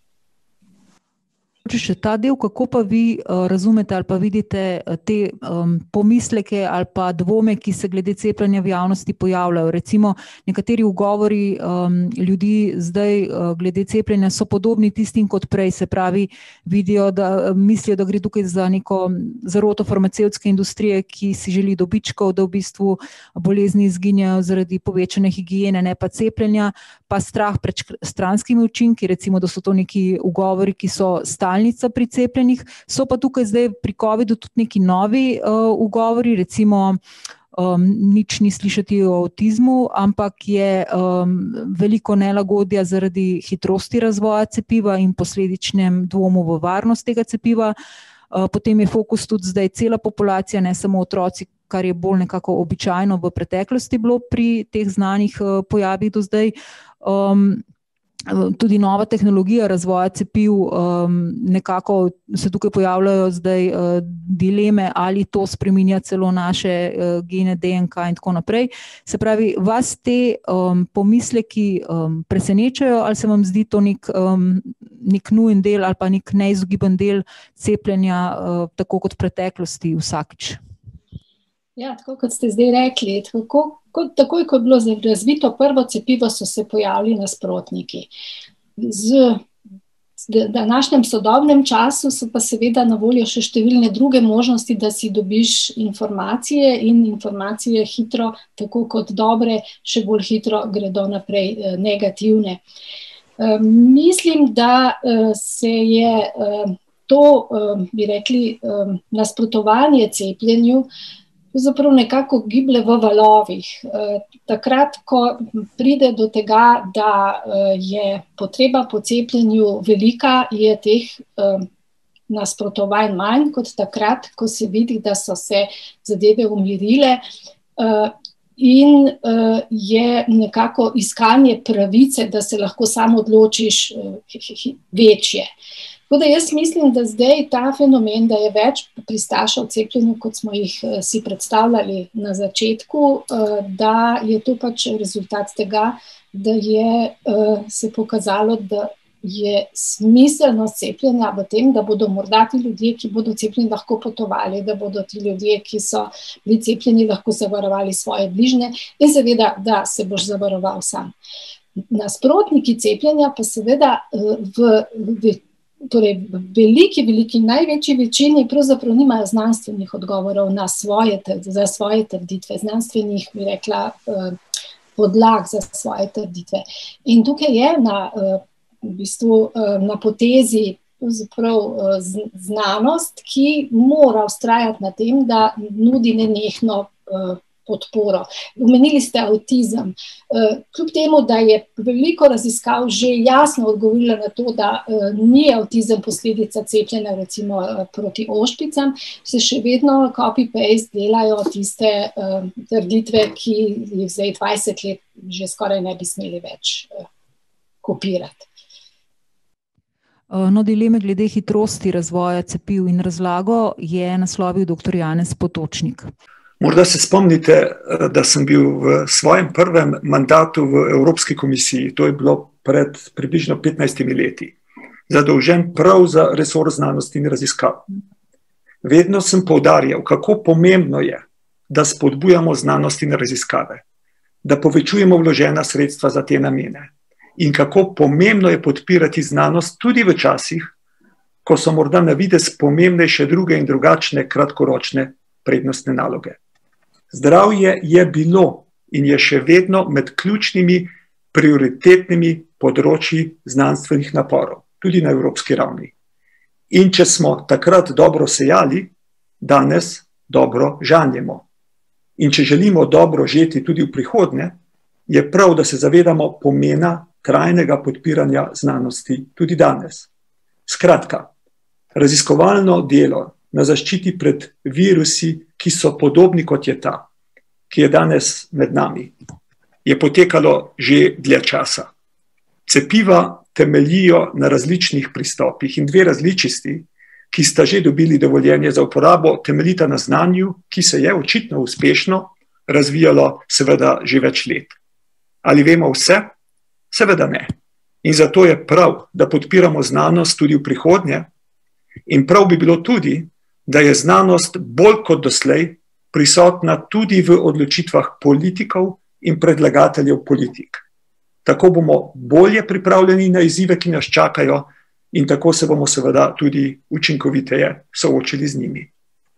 Speaker 1: Če še ta del, kako pa vi uh, razumete ali pa vidite te um, pomisleke ali pa dvome, ki se glede cepljenja v javnosti pojavljajo. Recimo nekateri ugovori um, ljudi zdaj uh, glede cepljenja so podobni tistim kot prej, se pravi, vidijo, da mislijo, da gre tukaj za neko zaroto farmacevtske industrije, ki si želi dobičkov, da v bistvu bolezni izginjajo zaradi povečane higiene, ne pa cepljenja, pa strah pred stranskimi učinki, recimo, da so to neki ugovori, ki so stalnica pri cepljenih, so pa tukaj zdaj pri covidu tudi neki novi uh, ugovori, recimo um, nič ni slišati o avtizmu, ampak je um, veliko nelagodja zaradi hitrosti razvoja cepiva in posledičnem dvomu v varnost tega cepiva. Uh, potem je fokus tudi zdaj cela populacija, ne samo otroci, kar je bolj nekako običajno v preteklosti bilo pri teh znanih uh, pojavih do zdaj. Um, Tudi nova tehnologija razvoja cepiv, um, nekako se tukaj pojavljajo zdaj uh, dileme, ali to spreminja celo naše uh, gene, D N K in tako naprej. Se pravi, vas te um, pomisleki um, presenečajo ali se vam zdi to nek, um, nek nujen del ali pa nek neizogiben del cepljenja, uh, tako kot v preteklosti vsakič?
Speaker 3: Ja, tako kot ste zdaj rekli, tako, kot, takoj, ko je bilo razvito prvo cepivo, so se pojavili nasprotniki. Z, z današnjem sodobnem času so pa seveda na voljo še številne druge možnosti, da si dobiš informacije in informacije hitro, tako kot dobre, še bolj hitro gredo naprej negativne. E, mislim, da se je to, bi rekli, nasprotovanje cepljenju zapravo nekako giblje v valovih. Takrat, ko pride do tega, da je potreba po cepljenju velika, je teh nasprotovanj manj kot takrat, ko se vidi, da so se zadeve umirile in je nekako iskanje pravice, da se lahko sam odločiš večje. Tako da jaz mislim, da zdaj ta fenomen, da je več pristašev cepljenju, kot smo jih si predstavljali na začetku, da je to pač rezultat tega, da je se pokazalo, da je smiselnost cepljenja v tem, da bodo morda ti ljudje, ki bodo cepljeni, lahko potovali, da bodo ti ljudje, ki so bili cepljeni, lahko zavarovali svoje bližnje in seveda, da se boš zavaroval sam. Nasprotniki cepljenja pa seveda v, v Torej, v veliki, veliki, največji večini pravzaprav nimajo znanstvenih odgovorov na svoje, za svoje trditve, znanstvenih, bi rekla, podlag za svoje trditve. In tukaj je na v bistvu na potezi znanost, ki mora vztrajati na tem, da nudi nenehno podporo. Omenili ste avtizem. Kljub temu, da je veliko raziskav že jasno odgovorilo na to, da ni avtizem posledica cepljenja recimo proti ošpicam, se še vedno copy-paste delajo tiste trditve, ki jih zdaj dvajset let že skoraj ne bi smeli več kopirati.
Speaker 1: No, dileme glede hitrosti razvoja cepiv in razlago je naslovil doktor Janez Potočnik.
Speaker 6: Morda se spomnite, da sem bil v svojem prvem mandatu v Evropski komisiji, to je bilo pred približno petnajstimi leti, zadolžen prav za resor znanosti in raziskav. Vedno sem poudarjal, kako pomembno je, da spodbujamo znanost in raziskave, da povečujemo vložena sredstva za te namene. In kako pomembno je podpirati znanost tudi v časih, ko so morda na videz pomembnejše druge in drugačne kratkoročne prednostne naloge. Zdravje je bilo in je še vedno med ključnimi prioritetnimi področji znanstvenih naporov, tudi na evropski ravni. In če smo takrat dobro sejali, danes dobro žanjemo. In če želimo dobro žeti tudi v prihodnje, je prav, da se zavedamo pomena trajnega podpiranja znanosti tudi danes. Skratka, raziskovalno delo na zaščiti pred virusi, ki so podobni kot je ta, ki je danes med nami, je potekalo že dlje časa. Cepiva temeljijo na različnih pristopih in dve različisti, ki sta že dobili dovoljenje za uporabo, temeljita na znanju, ki se je očitno uspešno razvijalo seveda že več let. Ali vemo vse? Seveda ne. In zato je prav, da podpiramo znanost tudi v prihodnje in prav bi bilo tudi, da je znanost bolj kot doslej prisotna tudi v odločitvah politikov in predlagateljev politik. Tako bomo bolje pripravljeni na izzive, ki nas čakajo in tako se bomo seveda tudi učinkoviteje soočili z njimi.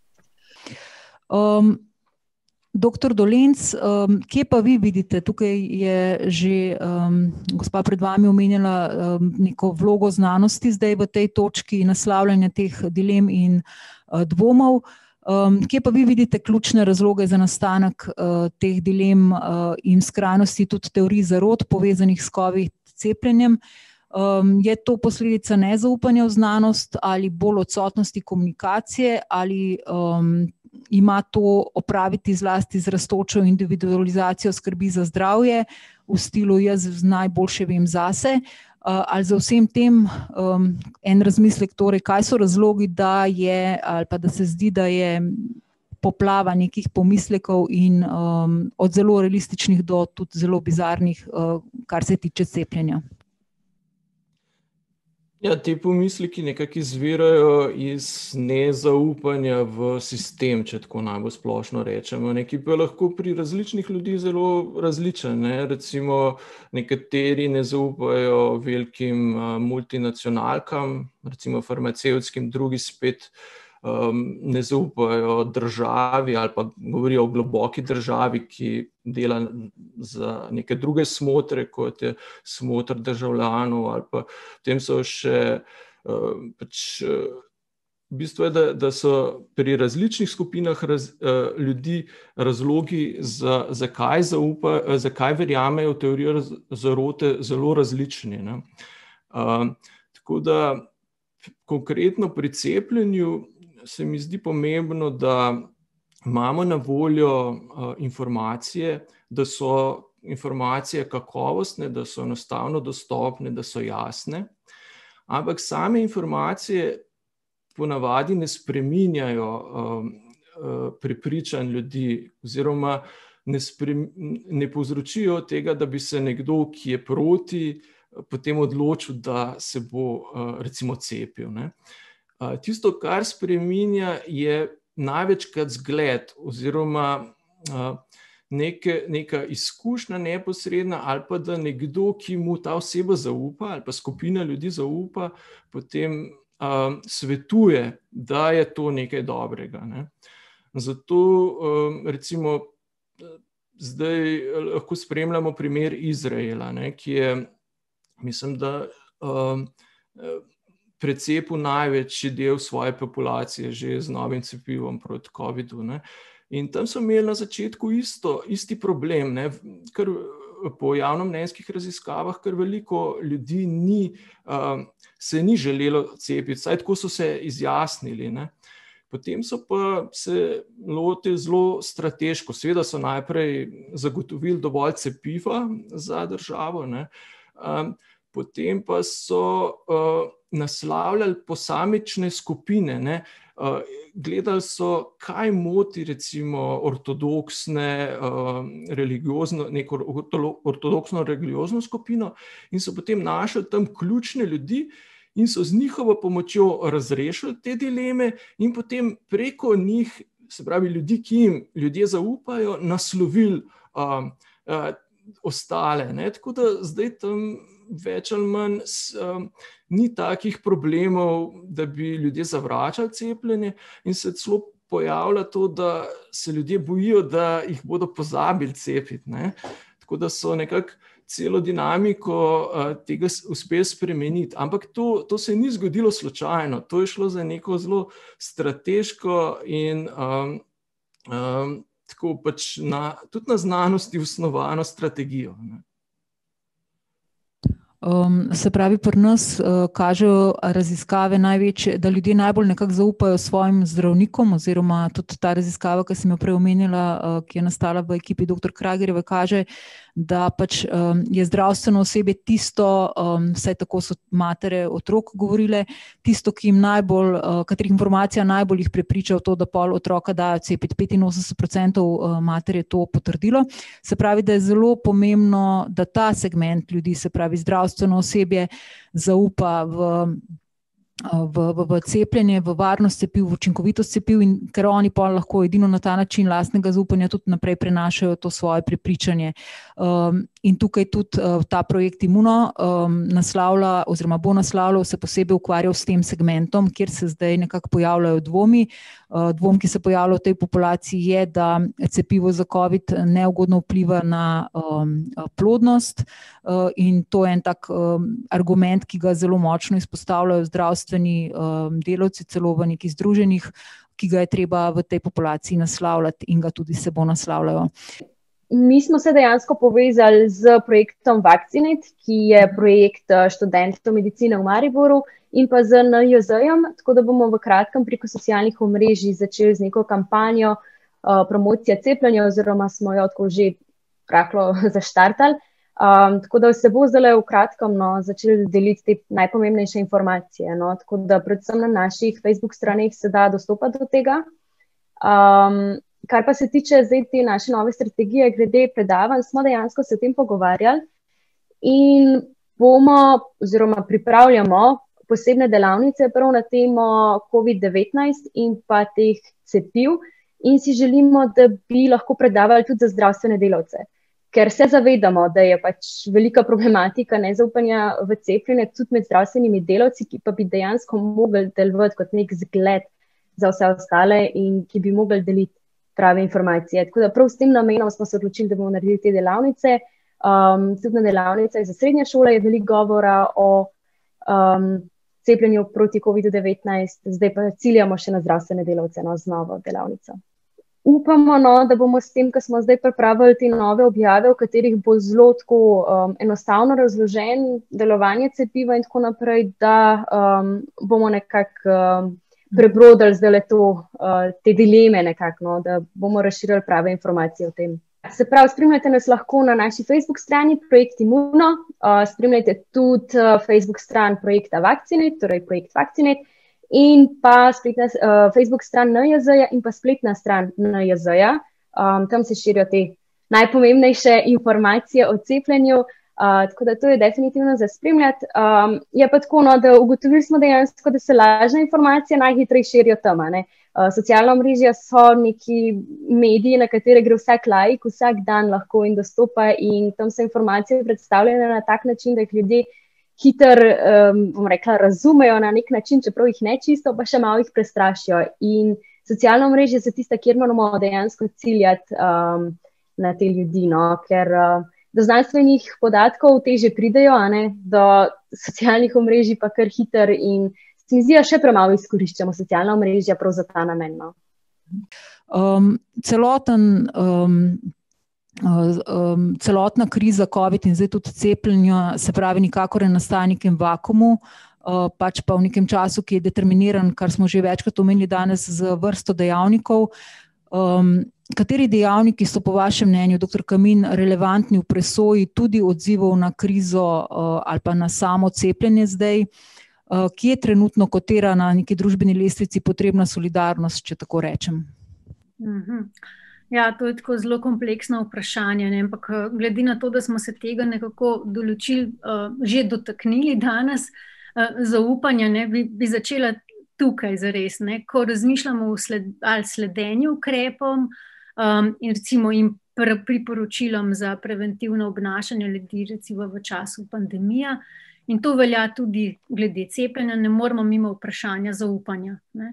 Speaker 1: Um... Doktor Dolenc, um, kje pa vi vidite, tukaj je že um, gospa pred vami omenjala um, neko vlogo znanosti zdaj v tej točki naslavljanja teh dilem in uh, dvomov. Um, kje pa vi vidite ključne razloge za nastanek uh, teh dilem uh, in skrajnosti tudi teorij zarot povezanih s COVID cepljenjem? Um, je to posledica nezaupanja v znanost ali bolj odsotnosti komunikacije ali um, ima to opraviti zlasti z rastočo individualizacijo skrbi za zdravje v stilu jaz najboljše vem zase, ali za vsem tem um, en razmislek, torej kaj so razlogi, da je ali pa da se zdi, da je poplava nekih pomislekov in um, od zelo realističnih do tudi zelo bizarnih, uh, kar se tiče cepljenja.
Speaker 4: Ja, te pomisleki nekako izvirajo iz nezaupanja v sistem, če tako najbolj splošno rečemo, ne, ki pa lahko pri različnih ljudi zelo različen. Ne. Recimo nekateri ne zaupajo velikim uh, multinacionalkam, recimo farmacevtskim, drugi spet um, ne zaupajo državi ali pa govorijo o globoki državi, ki dela za neke druge smotre, kot je smotr državljanov, ali pa potem so še uh, pač, uh, v bistvu je, da, da so pri različnih skupinah raz, uh, ljudi razlogi, za, zakaj zaupa, uh, zakaj verjamejo v teorijo raz, zarote, zelo različni. Ne? Uh, tako da konkretno pri cepljenju se mi zdi pomembno, da imamo na voljo uh, informacije, da so informacije kakovostne, da so enostavno dostopne, da so jasne, ampak same informacije ponavadi ne spreminjajo um, uh, prepričanj ljudi oziroma ne, sprem, ne povzročijo tega, da bi se nekdo, ki je proti, potem odločil, da se bo uh, recimo cepil. Ne? Uh, tisto, kar spreminja, je največkrat zgled oziroma uh, neke, neka izkušnja neposredna ali pa da nekdo, ki mu ta oseba zaupa ali pa skupina ljudi zaupa, potem uh, svetuje, da je to nekaj dobrega. Ne? Zato um, recimo zdaj lahko spremljamo primer Izraela, ne, ki je, mislim, da um, precepil največji del svoje populacije že z novim cepivom proti covidu. Ne. In tam so imeli na začetku isto, isti problem, ne, ker po javnomnenjskih raziskavah, ker veliko ljudi ni, um, se ni želelo cepiti, saj tako so se izjasnili. Ne. Potem so pa se lotili zelo strateško. Seveda so najprej zagotovili dovolj cepiva za državo, ne. Um, potem pa so uh, naslavljali posamične skupine, ne. Uh, gledali so, kaj moti recimo ortodoksne, uh, religiozno, neko ortodoksno religiozno skupino in so potem našli tam ključne ljudi in so z njihovo pomočjo razrešili te dileme in potem preko njih, se pravi ljudi, ki jim ljudje zaupajo, naslovili uh, uh, ostale. Ne? Tako da zdaj tam več ali manj um, ni takih problemov, da bi ljudje zavračali cepljenje in se celo pojavlja to, da se ljudje bojijo, da jih bodo pozabili cepiti. Ne? Tako da so nekako celo dinamiko uh, tega uspeli spremeniti. Ampak to, to se ni zgodilo slučajno. To je šlo za neko zelo strateško in um, um, tako pač na, tudi na znanosti osnovano strategijo. Ne?
Speaker 1: Um, se pravi, pri nas uh, kažejo raziskave največje, da ljudje najbolj nekako zaupajo svojim zdravnikom, oziroma tudi ta raziskava, ki sem jo prej omenila, uh, ki je nastala v ekipi doktor Kragerjeve, kaže, da pač um, je zdravstveno osebje tisto, um, vsaj tako so matere otrok govorile, tisto, ki jim najbolj, uh, katerih informacija najbolj jih prepriča v to, da pol otroka dajo cepiti. petinosemdeset procentov uh, mater je to potrdilo. Se pravi, da je zelo pomembno, da ta segment ljudi, se pravi zdravstveno osebje, zaupa v V, v, v cepljenje, v varnost cepiv, v učinkovitost cepiv, in ker oni pa lahko edino na ta način lastnega zaupanja tudi naprej prenašajo to svoje prepričanje. Um, in tukaj tudi uh, ta projekt Imuno um, naslavlja oziroma bo naslavljal, se posebej ukvarjal s tem segmentom, kjer se zdaj nekako pojavljajo dvomi. Uh, dvom, ki se pojavlja v tej populaciji, je, da cepivo za COVID neugodno vpliva na um, plodnost uh, in to je en tak um, argument, ki ga zelo močno izpostavljajo zdravstveni um, delavci, celo v nekih združenjih, ki ga je treba v tej populaciji naslavljati in ga tudi se bo naslavljajo.
Speaker 7: Mi smo se dejansko povezali z projektom Vakcinet, ki je projekt študentov medicine v Mariboru, in pa z N J Z-jem, tako da bomo v kratkem preko socialnih omrežij začeli z neko kampanjo uh, promocije cepljenja, oziroma smo jo tako že rahlo zaštartali. Um, tako da se bo zdaj v kratkem no, začeli deliti te najpomembnejše informacije. No, tako da predvsem na naših Facebook straneh se da dostopati do tega. Um, kar pa se tiče zdaj te naše nove strategije glede predavanj, smo dejansko se o tem pogovarjali in bomo oziroma pripravljamo posebne delavnice prav na temo COVID devetnajst in pa teh cepiv in si želimo, da bi lahko predavali tudi za zdravstvene delavce. Ker se zavedamo, da je pač velika problematika nezaupanja v cepljenje tudi med zdravstvenimi delavci, ki pa bi dejansko mogli delovati kot nek zgled za vse ostale in ki bi mogli deliti prave informacije. Tako da prav s tem namenom smo se odločili, da bomo naredili te delavnice. Um, tudi na delavnicah za srednje šole je veliko govora o um, cepljenju proti COVID devetnajst, zdaj pa ciljamo še na zdravstvene delavce, no, z novo delavnico. Upamo, no, da bomo s tem, ko smo zdaj pripravili te nove objave, v katerih bo zelo tako um, enostavno razložen delovanje cepiva in tako naprej, da um, bomo nekako um, prebrodili zdaj to, uh, te dileme nekako, no, da bomo razširili prave informacije o tem. Se pravi, spremljajte nas lahko na naši Facebook strani projekt Imuno, uh, spremljajte tudi uh, Facebook stran projekta Vakcinet, torej projekt Vakcinet, in pa spletna, uh, Facebook stran N J Z-ja in pa spletna stran N J Z-ja. Um, tam se širijo te najpomembnejše informacije o cepljenju, uh, tako da to je definitivno za spremljati. Um, je pa tako, no, da ugotovili smo dejansko, da se lažne informacije najhitreje širijo tam, ne. Uh, socialna omrežja so neki mediji, na katere gre vsak laik, vsak dan lahko in dostopa in tam so informacije predstavljene na tak način, da jih ljudje hiter, um, bom rekla, razumejo na nek način, čeprav jih ne čisto, pa še malo jih prestrašijo. In socialna omrežja so tista, kjer moramo dejansko ciljati um, na te ljudi, no? Ker uh, do znanstvenih podatkov teže pridejo, a ne? Do socialnih omrežij pa kar hiter in se mi zdi, da še premalo izkoriščamo socialna omrežja prav za ta namen. No.
Speaker 1: Um, celoten, um, um, celotna kriza COVID in zdaj tudi cepljenja, se pravi nikakor ne nastaja nekem vakumu, uh, pač pa v nekem času, ki je determiniran, kar smo že večkrat omenili danes, z vrsto dejavnikov. Um, kateri dejavniki so po vašem mnenju, doktor Kamin, relevantni v presoji tudi odzivov na krizo uh, ali pa na samo cepljenje zdaj? Uh, kje je trenutno kotira na neki družbeni lestvici potrebna solidarnost, če tako rečem?
Speaker 5: Mm-hmm. Ja, to je tako zelo kompleksno vprašanje, ne? Ampak glede na to, da smo se tega nekako določili, uh, že dotaknili danes, uh, zaupanja, ne, bi, bi začela tukaj zares, ne, ko razmišljamo o sled, ali sledenju ukrepom um, in recimo in pr- priporočilom za preventivno obnašanje ljudi recimo v času pandemije. In to velja tudi glede cepljenja, ne moramo mimo vprašanja zaupanja. Ne.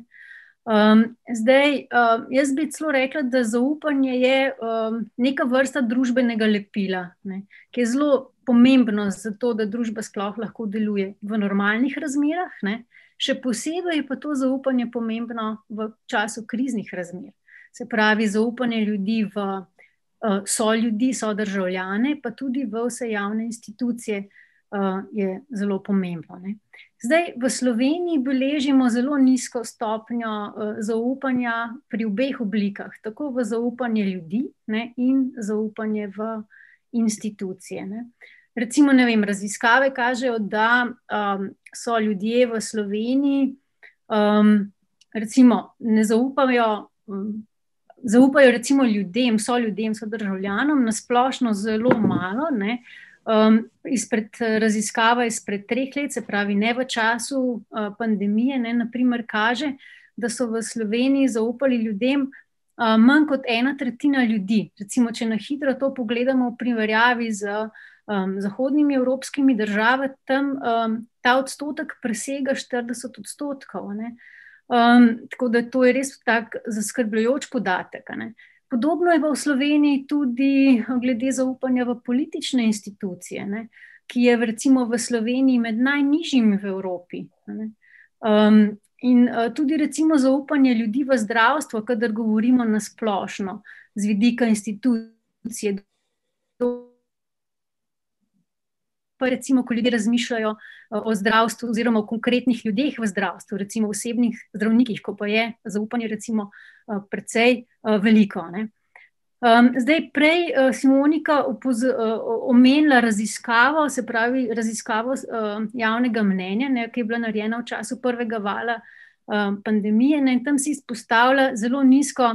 Speaker 5: Um, zdaj, um, jaz bi celo rekla, da zaupanje je um, neka vrsta družbenega lepila, ne, ki je zelo pomembno za to, da družba sploh lahko deluje v normalnih razmerah, ne. Še posebej pa to zaupanje pomembno v času kriznih razmer. Se pravi, zaupanje ljudi v uh, so ljudi, so državljane, pa tudi v vse javne institucije uh, je zelo pomembno. Ne. Zdaj, v Sloveniji beležimo zelo nizko stopnjo uh, zaupanja pri obeh oblikah, tako v zaupanje ljudi, ne, in zaupanje v institucije. Ne. Recimo, ne vem, raziskave kažejo, da um, so ljudje v Sloveniji, um, recimo, ne zaupajo, um, zaupajo recimo ljudem, so ljudem, so državljanom, nasplošno zelo malo, ne. Um, izpred raziskava izpred treh let, se pravi ne v času uh, pandemije, ne, naprimer kaže, da so v Sloveniji zaupali ljudem uh, manj kot ena tretjina ljudi. Recimo, če na hitro to pogledamo v primerjavi z Um, zahodnimi evropskimi državami, tam um, ta odstotek presega štirideset odstotkov. Ne? Um, tako da to je res tak zaskrbljujoč podatek. Ne? Podobno je v Sloveniji tudi glede zaupanja v politične institucije, ne? Ki je recimo v Sloveniji med najnižjimi v Evropi. Ne? Um, in uh, tudi recimo zaupanje ljudi v zdravstvo, kadar govorimo na splošno, z vidika institucije, pa recimo, ko ljudje razmišljajo o zdravstvu oziroma o konkretnih ljudeh v zdravstvu, recimo osebnih zdravnikih, ko pa je zaupanje recimo precej veliko. Ne. Um, zdaj prej uh, si Monika opoz, uh, omenila raziskavo, se pravi raziskavo uh, javnega mnenja, ne, ki je bila narejena v času prvega vala uh, pandemije, ne, in tam si izpostavlja zelo nizko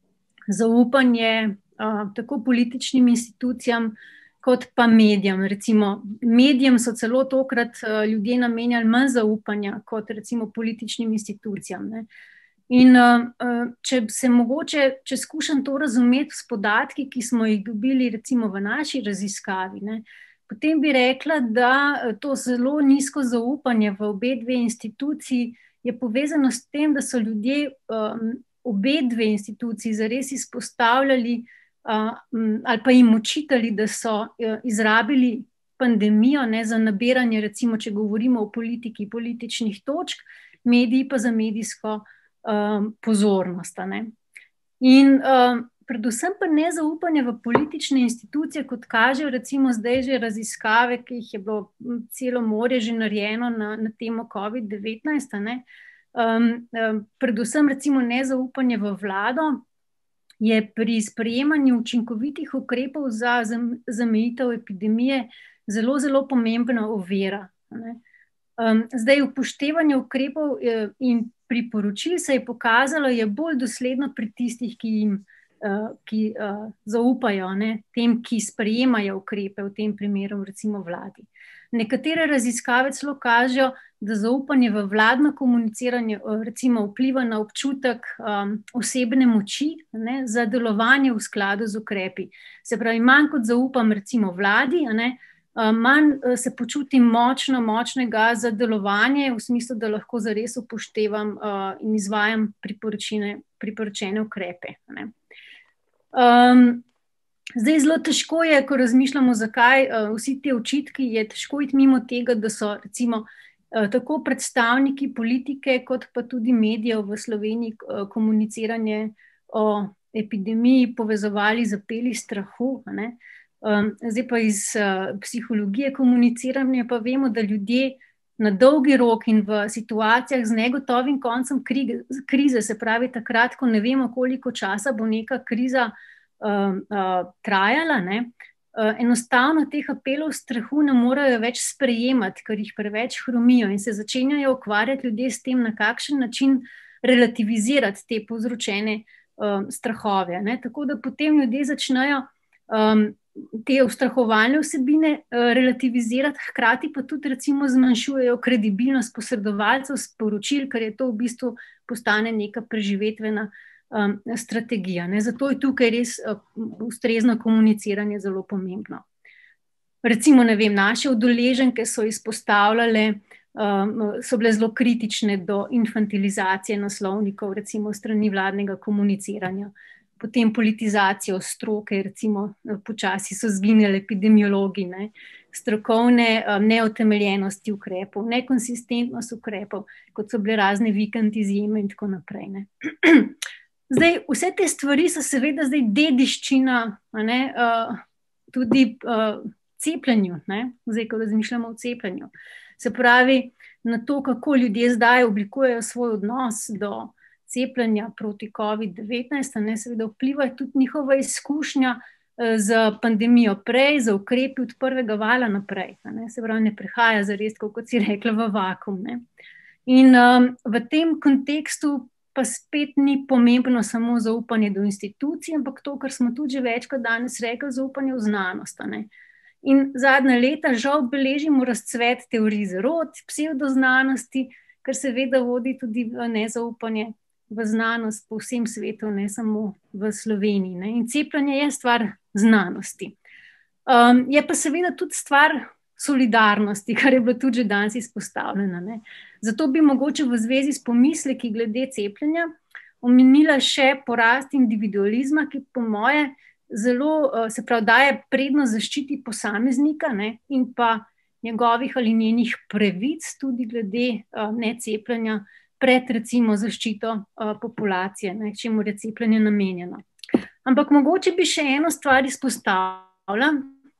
Speaker 5: zaupanje uh, tako političnim institucijam, kot pa medijem. Recimo, medijem so celo tokrat uh, ljudje namenjali manj zaupanja kot recimo političnim institucijam. Ne. In uh, če se mogoče, če skušam to razumeti s podatki, ki smo jih dobili recimo v naši raziskavi, ne, potem bi rekla, da to zelo nizko zaupanje v obe dve instituciji je povezano s tem, da so ljudje um, obe dve instituciji zares izpostavljali Uh, ali pa jim očitali, da so uh, izrabili pandemijo, ne, za nabiranje, recimo, če govorimo o politiki, političnih točk, mediji pa za medijsko um, pozornost. Ne. In um, predvsem pa nezaupanje v politične institucije, kot kažejo recimo zdaj že raziskave, ki jih je bilo celo morje že narejeno na, na temo covid devetnajst, ne. Um, um, predvsem recimo nezaupanje v vlado je pri sprejemanju učinkovitih ukrepov za zamejitev epidemije zelo, zelo pomembna ovira. Um, zdaj, upoštevanje ukrepov in priporočil se je pokazalo, je bolj dosledno pri tistih, ki jim uh, ki, uh, zaupajo, ne, tem, ki sprejemajo ukrepe, v tem primeru recimo vladi. Nekatere raziskave celo kažejo, da zaupanje v vladno komuniciranje recimo vpliva na občutek um, osebne moči, ne, za delovanje v skladu z ukrepi. Se pravi, manj kot zaupam recimo vladi, ne, manj se počutim močno, močnega za delovanje, v smislu, da lahko zares upoštevam uh, in izvajam priporočene ukrepe. Ne. Um, Zdaj, zelo težko je, ko razmišljamo, zakaj uh, vsi te očitki, je težko iti mimo tega, da so recimo uh, tako predstavniki politike, kot pa tudi medijev v Sloveniji uh, komuniciranje o epidemiji povezovali z apeli strahu. Ne? Um, zdaj pa iz uh, psihologije komuniciranja pa vemo, da ljudje na dolgi rok in v situacijah z negotovim koncem krize, se pravi takrat, ko ne vemo, koliko časa bo neka kriza Uh, uh, trajala, ne? Uh, enostavno teh apelov strahu ne morejo več sprejemati, ker jih preveč hromijo in se začenjajo ukvarjati ljudje s tem, na kakšen način relativizirati te povzročene uh, strahove. Ne? Tako da potem ljudje začnejo um, te ustrahovalne vsebine uh, relativizirati, hkrati pa tudi recimo zmanjšujejo kredibilnost posredovalcev sporočil, ker je to v bistvu postane neka preživetvena Um, strategija. Ne? Zato je tukaj res uh, ustrezno komuniciranje zelo pomembno. Recimo, ne vem, naše udeleženke so izpostavljale, um, so bile zelo kritične do infantilizacije naslovnikov, recimo strani vladnega komuniciranja, potem politizacijo stroke, recimo počasi so zginili epidemiologi, ne? Strokovne um, neutemeljenosti ukrepov, nekonsistentnost ukrepov, kot so bile razne vikend izjeme in tako naprej. Ne? Zdaj, vse te stvari so seveda zdaj dediščina, ne, uh, tudi uh, cepljenju, ne, zdaj, ko razmišljamo o cepljenju. Se pravi, na to, kako ljudje zdaj oblikujejo svoj odnos do cepljenja proti covid devetnajst, ne, seveda vpliva tudi njihova izkušnja uh, z pandemijo prej, za ukrepi od prvega vala naprej. Ne, se pravi, ne prihaja zares, kot si rekla, v vakuum. Ne. In um, v tem kontekstu pa spet ni pomembno samo zaupanje do institucij, ampak to, kar smo tudi že večkrat danes rekli, zaupanje v znanost. Ne? In zadnja leta žal beležimo razcvet teorij zarot, psevdoznanosti, kar seveda vodi tudi v nezaupanje v znanost po vsem svetu, ne samo v Sloveniji. Ne? In cepljenje je stvar znanosti. Um, je pa seveda tudi stvar solidarnosti, kar je bilo tudi že danes izpostavljeno. Ne? Zato bi mogoče v zvezi s pomisleki glede cepljenja omenila še porast individualizma, ki po moje zelo, se pravi, daje prednost zaščiti posameznika, ne? In pa njegovih ali njenih pravic tudi glede uh, necepljenja pred recimo zaščito uh, populacije, ne? Čemu je cepljenje namenjeno. Ampak mogoče bi še eno stvar izpostavila,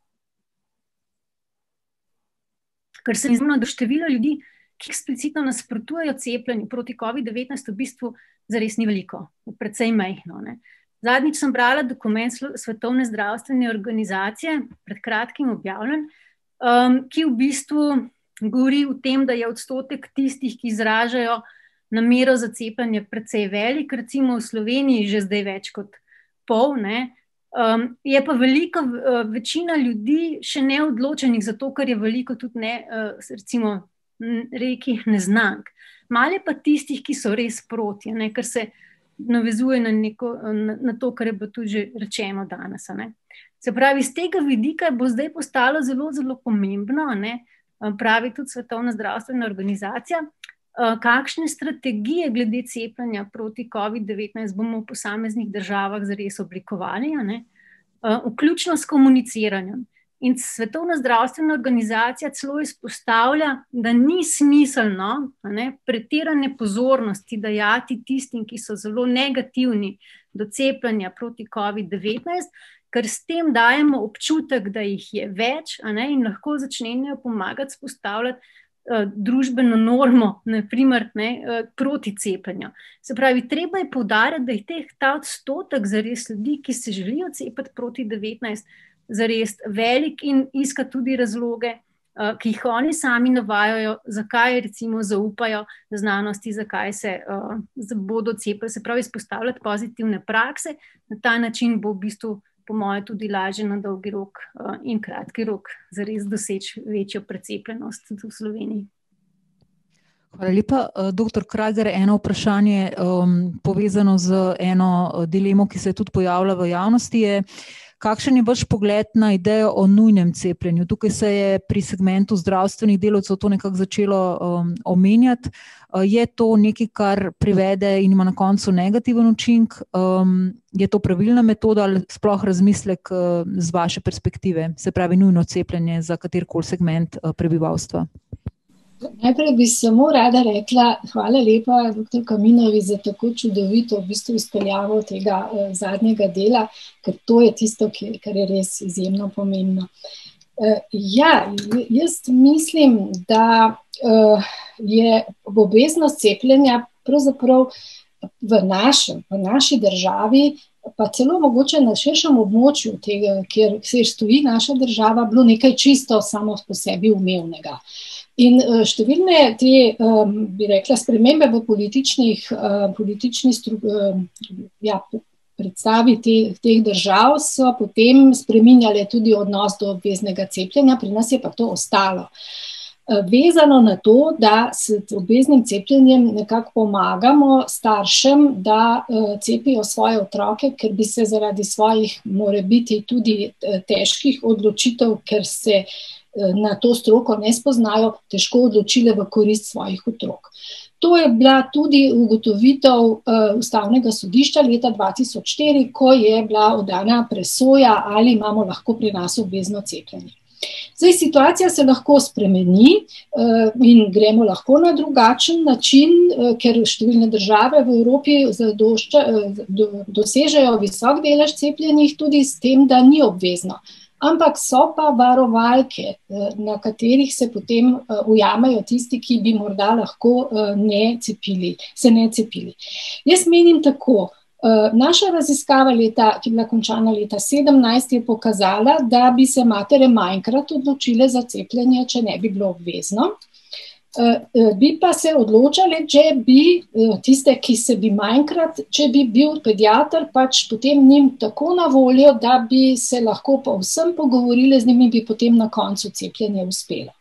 Speaker 5: ker se mi zdi, da število ljudi, ki eksplicitno nasprotujejo cepljenju proti covid devetnajst, v bistvu zares ni veliko, precej majhno. Ne. Zadnjič sem brala dokument Svetovne zdravstvene organizacije, pred kratkim objavljen, um, ki v bistvu govori o tem, da je odstotek tistih, ki izražajo namero za cepljenje, precej velik, recimo v Sloveniji že zdaj več kot pol, ne. Um, je pa velika uh, večina ljudi še neodločenih, zato ker je veliko tudi ne, uh, recimo rekih neznank. Malo je pa tistih, ki so res proti, ne, ker se navezuje na, neko, na, na to, kar je bilo tudi že rečeno danes. Ne. Se pravi, z tega vidika bo zdaj postalo zelo, zelo pomembno, ne, pravi tudi Svetovna zdravstvena organizacija, kakšne strategije glede cepljenja proti covid devetnajst bomo v posameznih državah zares oblikovali, ne, vključno s komuniciranjem. In Svetovna zdravstvena organizacija celo izpostavlja, da ni smiselno, ne, pretirane pozornosti dajati tistim, ki so zelo negativni do cepljenja proti covid devetnajst, ker s tem dajemo občutek, da jih je več, a ne, in lahko začnejo pomagati spostavljati uh, družbeno normo, naprimer, ne, uh, proti cepljenju. Se pravi, treba je poudarjati, da je teh ta odstotek zares ljudi, ki se želijo cepiti proti devetnajst, zares velik in iska tudi razloge, uh, ki jih oni sami navajajo, zakaj recimo zaupajo znanosti, zakaj se uh, bodo cepili, se pravi izpostavljati pozitivne prakse. Na ta način bo v bistvu po moje tudi lažje na dolgi rok uh, in kratki rok zares doseči večjo precepljenost v Sloveniji.
Speaker 1: Hvala lepa. Doktor Krager, eno vprašanje um, povezano z eno dilemo, ki se je tudi pojavila v javnosti, je, Kakšen je vaš pogled na idejo o nujnem cepljenju? Tukaj se je pri segmentu zdravstvenih delavcev to nekako začelo um, omenjati. Uh, je to nekaj, kar privede in ima na koncu negativen učink? Um, je to pravilna metoda ali sploh razmislek uh, z vaše perspektive, se pravi nujno cepljenje za katerikoli segment uh, prebivalstva?
Speaker 3: Najprej bi samo rada rekla, hvala lepa doktor Kaminovi za tako čudovito v bistvu izpeljavo tega uh, zadnjega dela, ker to je tisto, ki, kar je res izjemno pomembno. Uh, ja, jaz mislim, da uh, je obveznost cepljenja pravzaprav v, našem, v naši državi, pa celo mogoče na širšem območju tega, kjer se stoji naša država, bilo nekaj čisto samo po sebi umevnega. In številne te, bi rekla, spremembe v političnih, politični ja, predstavi teh, teh držav so potem spreminjale tudi odnos do obveznega cepljenja, pri nas je pa to ostalo. Vezano na to, da s obveznim cepljenjem nekako pomagamo staršem, da cepijo svoje otroke, ker bi se zaradi svojih morebiti tudi težkih odločitev, ker se na to stroko ne spoznajo, težko odločile v korist svojih otrok. To je bila tudi ugotovitev uh, Ustavnega sodišča leta dva tisoč štiri, ko je bila oddana presoja, ali imamo lahko pri nas obvezno cepljenje. Zdaj, situacija se lahko spremeni uh, in gremo lahko na drugačen način, uh, ker številne države v Evropi zadošča, uh, do, dosežejo visok delež cepljenih tudi s tem, da ni obvezno. Ampak so pa varovalke, na katerih se potem ujamajo tisti, ki bi morda lahko ne cepili, se ne cepili. Jaz menim tako, naša raziskava, leta, ki je bila končana leta sedemnajst, je pokazala, da bi se matere manjkrat odločile za cepljenje, če ne bi bilo obvezno. Bi pa se odločali, če bi tiste, ki se bi manjkrat, če bi bil pediater, pač potem njim tako na voljo, da bi se lahko pa vsem pogovorili z njimi, bi potem na koncu cepljenje uspelo.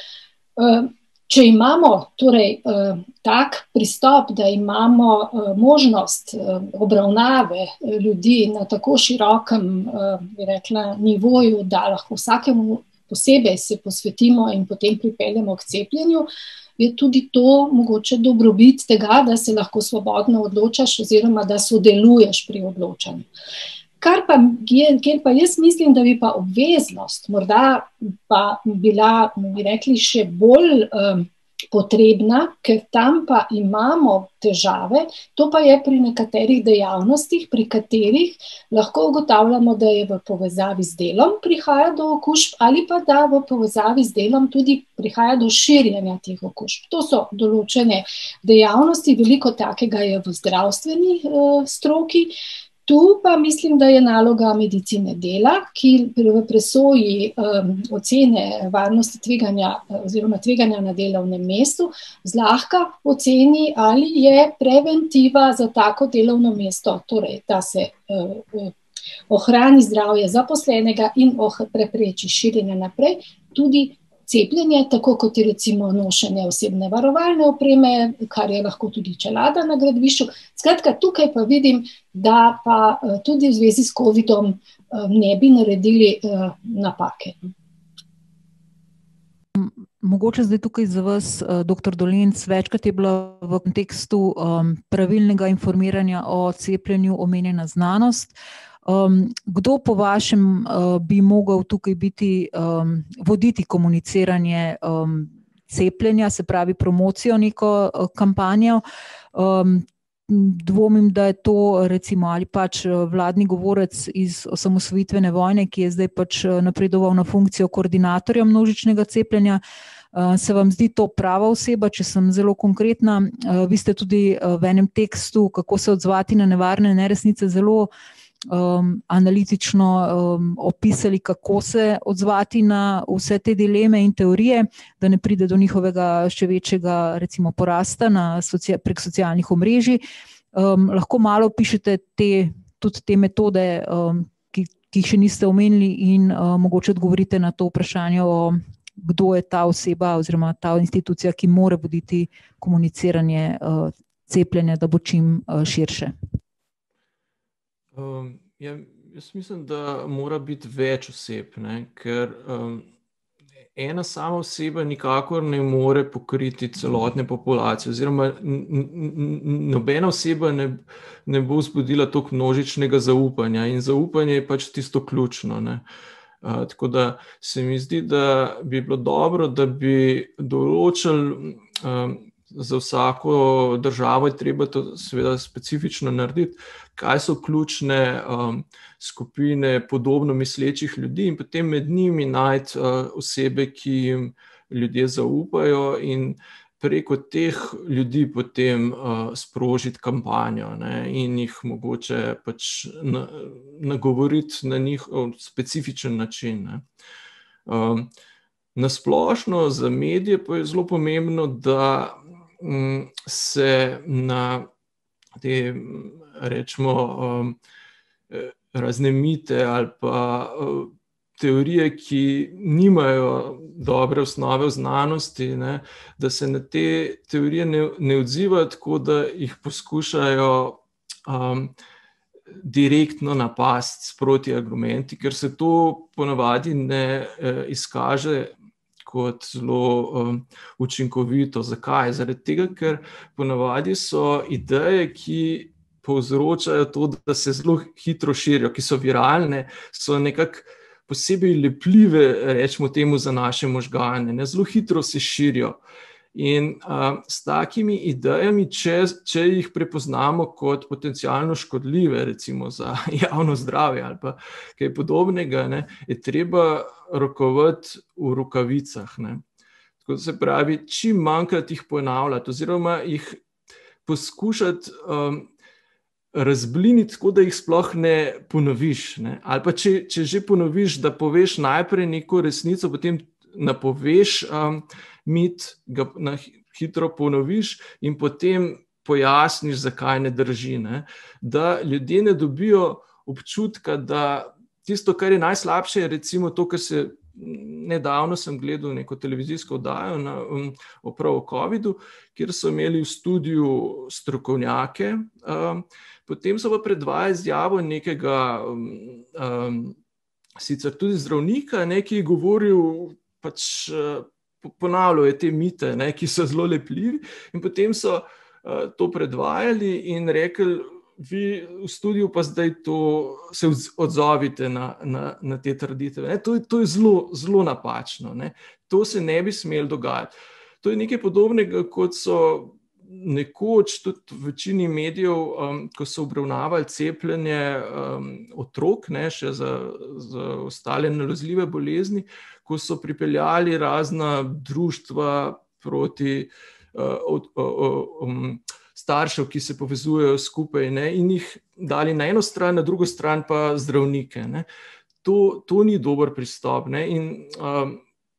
Speaker 3: Če imamo torej tak pristop, da imamo možnost obravnave ljudi na tako širokem, bi rekla, nivoju, da lahko vsakemu posebej se posvetimo in potem pripeljemo k cepljenju, je tudi to mogoče dobrobit tega, da se lahko svobodno odločaš oziroma da sodeluješ pri odločanju. Kar pa, kjer pa jaz mislim, da bi pa obveznost morda pa bila, bi rekli, še bolj um, potrebna, ker tam pa imamo težave, to pa je pri nekaterih dejavnostih, pri katerih lahko ugotavljamo, da je v povezavi z delom prihaja do okužb ali pa da v povezavi z delom tudi prihaja do širjenja teh okužb. To so določene dejavnosti, veliko takega je v zdravstveni uh, stroki. Tu pa mislim, da je naloga medicine dela, ki v presoji um, ocene varnosti tveganja oziroma tveganja na delovnem mestu zlahka oceni, ali je preventiva za tako delovno mesto, torej da se uh, ohrani zdravje zaposlenega in oh, prepreči širjenje naprej, tudi cepljenje, tako kot je recimo nošenje osebne varovalne opreme, kar je lahko tudi čelada na gradbišču. Skratka, tukaj pa vidim, da pa tudi v zvezi s covidom ne bi naredili napake.
Speaker 1: Mogoče zdaj tukaj za vas, doktor Dolenc, večkrat je bila v kontekstu um, pravilnega informiranja o cepljenju omenjena znanost. Um, kdo po vašem uh, bi mogel tukaj biti, um, voditi komuniciranje um, cepljenja, se pravi promocijo neko uh, kampanjo? Um, dvomim, da je to recimo ali pač vladni govorec iz osamosvojitvene vojne, ki je zdaj pač napredoval na funkcijo koordinatorja množičnega cepljenja. Uh, se vam zdi to prava oseba, če sem zelo konkretna? Uh, vi ste tudi uh, v enem tekstu, kako se odzvati na nevarne neresnice, zelo Um, analitično um, opisali, kako se odzvati na vse te dileme in teorije, da ne pride do njihovega še večjega recimo porasta na socia- prek socialnih omrežij. Um, lahko malo pišete te, tudi te metode, um, ki, ki jih še niste omenili in uh, mogoče odgovorite na to vprašanje o kdo je ta oseba oziroma ta institucija, ki mora voditi komuniciranje uh, cepljenja, da bo čim uh, širše.
Speaker 4: Um, ja, Jaz mislim, da mora biti več oseb, ne? Ker um, ena sama oseba nikakor ne more pokriti celotne populacije, oziroma nobena oseba ne, ne bo vzbudila toliko množičnega zaupanja in zaupanje je pač tisto ključno, ne? Uh, tako da se mi zdi, da bi bilo dobro, da bi določili um, za vsako državo je treba to seveda specifično narediti, kaj so ključne um, skupine podobno mislečih ljudi in potem med njimi najti uh, osebe, ki jim ljudje zaupajo in preko teh ljudi potem uh, sprožiti kampanjo, ne, in jih mogoče pač na, nagovoriti na njihov specifičen način, ne. Um, na splošno za medije pa je zelo pomembno, da se na te, rečemo, um, razne mite ali pa uh, teorije, ki nimajo dobre osnove v znanosti, ne, da se na te teorije ne, ne odzivajo tako, da jih poskušajo um, direktno napasti s protiargumenti, ker se to ponavadi ne eh, izkaže kot zelo um, učinkovito. Zakaj? Zaradi tega, ker ponavadi so ideje, ki povzročajo to, da se zelo hitro širijo, ki so viralne, so nekako posebej lepljive, rečemo temu, za naše možgane, ne, zelo hitro se širijo. In uh, s takimi idejami, če, če jih prepoznamo kot potencialno škodljive, recimo za javno zdravje ali pa kaj podobnega, ne, je treba rokovati v rokavicah, ne. Tako da se pravi, čim manjkrat jih ponavljati oziroma jih poskušati um, razbliniti, tako da jih sploh ne ponoviš, ne. Ali pa če, če že ponoviš, da poveš najprej neko resnico, potem napoveš um, mit, ga na hitro ponoviš in potem pojasniš, zakaj ne drži, ne. Da ljudje ne dobijo občutka, da tisto, kar je najslabše, je recimo to, kar se nedavno sem gledal neko televizijsko oddajo na, um, prav o covidu, kjer so imeli v studiu strokovnjake, um, potem so pa predvajali izjavo nekega um, um, sicer tudi zdravnika, ne, ki je govoril, pač uh, ponavljal je te mite, ne, ki so zelo lepljivi, in potem so uh, to predvajali in rekli, vi v studiu pa zdaj to se odzovite na, na, na te trditve. Ne? To, to je zelo, zelo napačno. Ne? To se ne bi smelo dogajati. To je nekaj podobnega, kot so nekoč tudi v večini medijev, um, ko so obravnavali cepljenje um, otrok, ne, še za, za ostale nalezljive bolezni, ko so pripeljali razna društva proti uh, od, uh, uh, um, staršev, ki se povezujejo skupaj, ne, in jih dali na eno stran, na drugo stran pa zdravnike. Ne. To, to ni dober pristop. Ne. In um,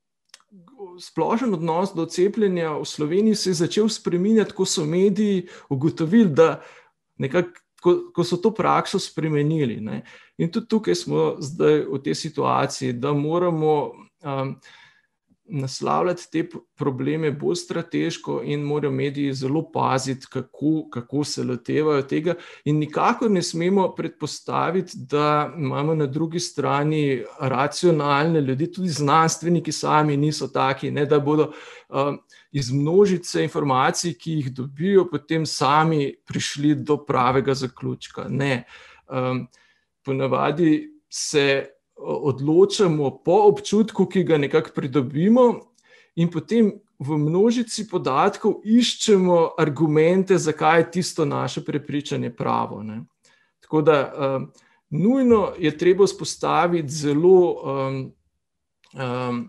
Speaker 4: splošen odnos do cepljenja v Sloveniji se je začel spreminjati, ko so mediji ugotovili, da nekako, ko, ko so to prakso spremenili. Ne. In tudi tukaj smo zdaj v tej situaciji, da moramo um, naslavljati te probleme bolj strateško in morajo mediji zelo paziti, kako, kako se lotevajo tega, in nikakor ne smemo predpostaviti, da imamo na drugi strani racionalne ljudi, tudi znanstveniki sami niso taki, ne, da bodo uh, iz množice informacij, ki jih dobijo, potem sami prišli do pravega zaključka. Ne. Um, ponavadi se odločamo po občutku, ki ga nekako pridobimo, in potem v množici podatkov iščemo argumente, zakaj je tisto naše prepričanje pravo. Ne. Tako da um, nujno je treba vzpostaviti zelo, um, um,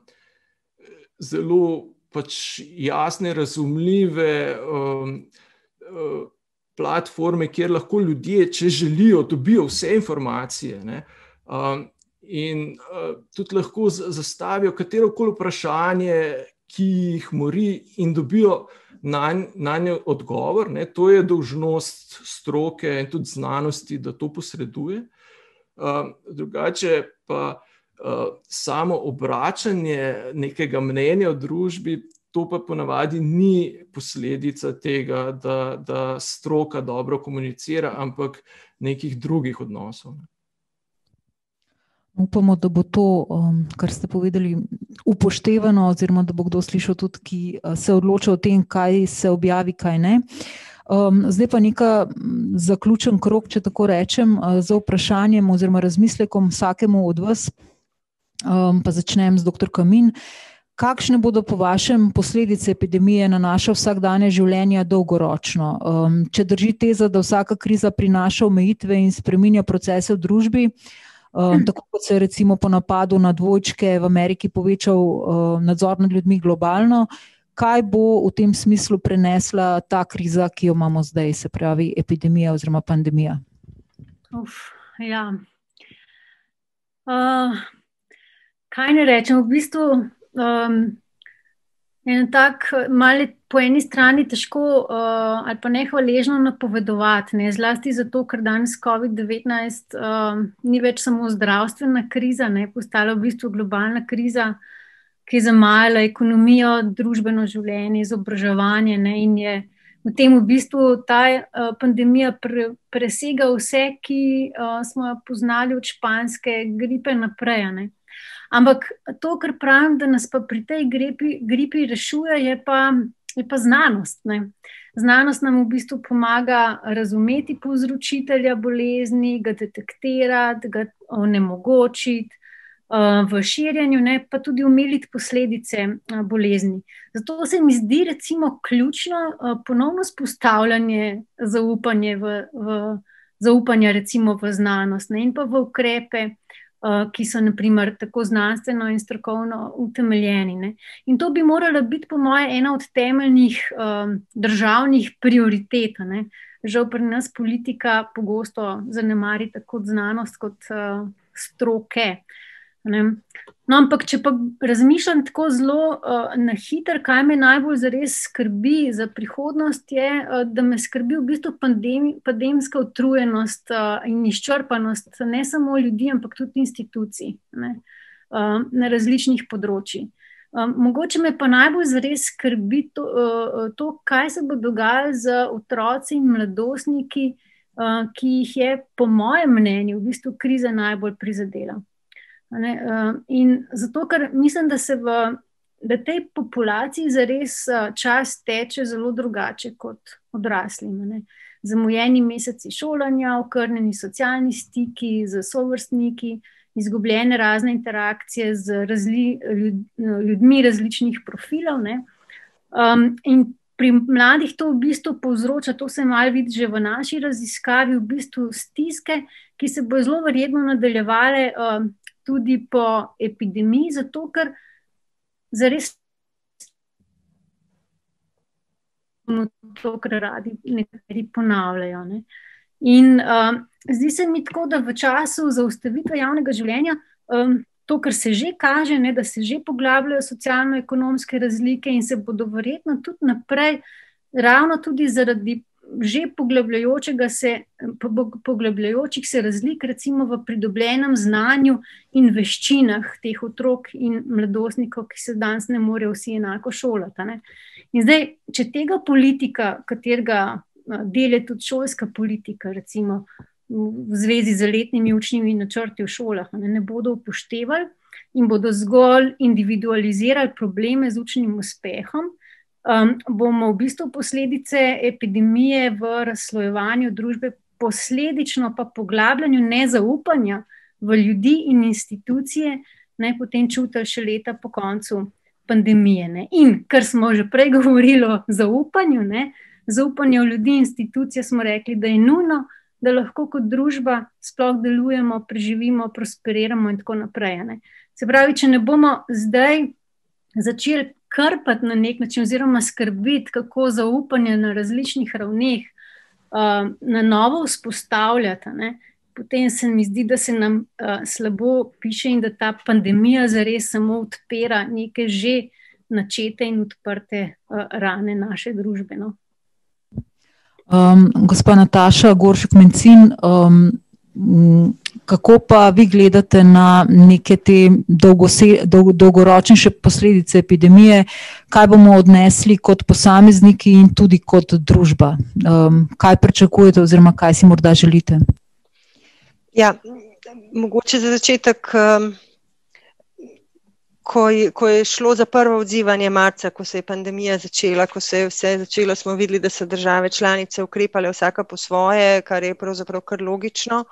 Speaker 4: zelo pač jasne, razumljive um, um, platforme, kjer lahko ljudje, če želijo, dobijo vse informacije, ne. Um, in uh, tudi lahko zastavijo katerokoli vprašanje, ki jih mori, in dobijo na, na njo odgovor. Ne. To je dolžnost stroke in tudi znanosti, da to posreduje. Uh, drugače pa uh, samo obračanje nekega mnenja v družbi, to pa ponavadi ni posledica tega, da, da stroka dobro komunicira, ampak nekih drugih odnosov.
Speaker 1: Upamo, da bo to, kar ste povedali, upoštevano, oziroma da bo kdo slišal tudi, ki se odloča o tem, kaj se objavi, kaj ne. Zdaj pa neka zaključen krog, če tako rečem, za vprašanjem oziroma razmislekom vsakemu od vas. Pa začnem z doktor Kamin. Kakšne bodo po vašem posledice epidemije na naše vsakdanje življenje dolgoročno? Če drži teza, da vsaka kriza prinaša omejitve in spreminja procese v družbi, tako kot se je recimo po napadu na dvojčke v Ameriki povečal nadzor nad ljudmi globalno, kaj bo v tem smislu prenesla ta kriza, ki jo imamo zdaj, se pravi epidemija oziroma pandemija?
Speaker 5: Uf, ja. Uh, kaj ne rečem, v bistvu um, en tak, malo po eni strani težko uh, ali pa nehvaležno napovedovati, ne, zlasti zato, ker danes covid devetnajst uh, ni več samo zdravstvena kriza, ne, postala v bistvu globalna kriza, ki je zamajala ekonomijo, družbeno življenje, izobraževanje, ne, in je v tem v bistvu ta uh, pandemija pre, presega vse, ki uh, smo jo poznali od španske gripe naprej, ne. Ampak to, kar pravim, da nas pa pri tej gripi, gripi rešuje, je pa, je pa znanost, ne. Znanost nam v bistvu pomaga razumeti povzročitelja bolezni, ga detektirati, ga onemogočiti, v širjenju, ne, pa tudi omiliti posledice bolezni. Zato se mi zdi recimo ključno ponovno vzpostavljanje zaupanja v, v, zaupanja recimo v znanost, ne, in pa v ukrepe, ki so na primer tako znanstveno in strokovno utemeljeni, ne. In to bi morala biti po moje ena od temeljnih um, državnih prioritet, ne. Žal pri nas politika pogosto zanemari tako znanost kot uh, stroke. Ne. No, ampak če pa razmišljam tako zelo uh, na hiter, kaj me najbolj zares skrbi za prihodnost, je, uh, da me skrbi v bistvu pandemi, pandemska utrujenost uh, in izčrpanost ne samo ljudi, ampak tudi institucij, ne, uh, na različnih področjih. Um, mogoče me pa najbolj zares skrbi to, uh, to, kaj se bo dogajalo z otroci in mladostniki, uh, ki jih je po mojem mnenju v bistvu kriza najbolj prizadela. Ne, uh, in zato, ker mislim, da se v da tej populaciji zares uh, čas teče zelo drugače kot odraslim. Ne. Zamujeni meseci šolanja, okrnjeni socialni stiki z sovrstniki, izgubljene razne interakcije z razli, ljud, ljudmi različnih profilov. Ne. Um, in pri mladih to v bistvu povzroča, to se malo vidi že v naši raziskavi, v bistvu stiske, ki se bo zelo verjetno nadaljevale uh, tudi po epidemiji, zato ker zares to, kar radi nekateri ponavljajo. Ne. In uh, zdi se mi tako, da v času zaustavitve javnega življenja um, to, kar se že kaže, ne, da se že poglabljajo socialno-ekonomske razlike in se bodo verjetno tudi naprej, ravno tudi zaradi že poglabljajočega se, poglabljajočih se razlik recimo v pridobljenem znanju in veščinah teh otrok in mladostnikov, ki se danes ne morejo vsi enako šolati. Ne. In zdaj, če tega politika, katerega del je tudi šolska politika, recimo v zvezi z letnimi učnimi načrti v šolah, ne, ne bodo upoštevali in bodo zgolj individualizirali probleme z učnim uspehom, Um, bomo v bistvu posledice epidemije v razslojevanju družbe, posledično pa poglabljanju nezaupanja v ljudi in institucije, ne, potem čutili še leta po koncu pandemije. Ne. In kar smo že prej govorili o zaupanju, ne, zaupanje v ljudi in institucije, smo rekli, da je nujno, da lahko kot družba sploh delujemo, preživimo, prosperiramo in tako naprej. Ne. Se pravi, če ne bomo zdaj začeli krpati na nek način oziroma skrbiti, kako zaupanje na različnih ravneh uh, na novo vzpostavljati, ne, potem se mi zdi, da se nam uh, slabo piše in da ta pandemija zares samo odpira neke že načete in odprte uh, rane naše družbe. No.
Speaker 1: Um, gospa Nataša Goršek Mencin, um, kako pa vi gledate na neke te dolgose, dolg, dolgoročnejše posledice epidemije, kaj bomo odnesli kot posamezniki in tudi kot družba? Um, kaj pričakujete oziroma kaj si morda želite?
Speaker 2: Ja, mogoče za začetek, ko je, ko je šlo za prvo odzivanje marca, ko se je pandemija začela, ko se je vse začelo, smo videli, da so države članice ukrepale vsaka po svoje, kar je pravzaprav kar logično.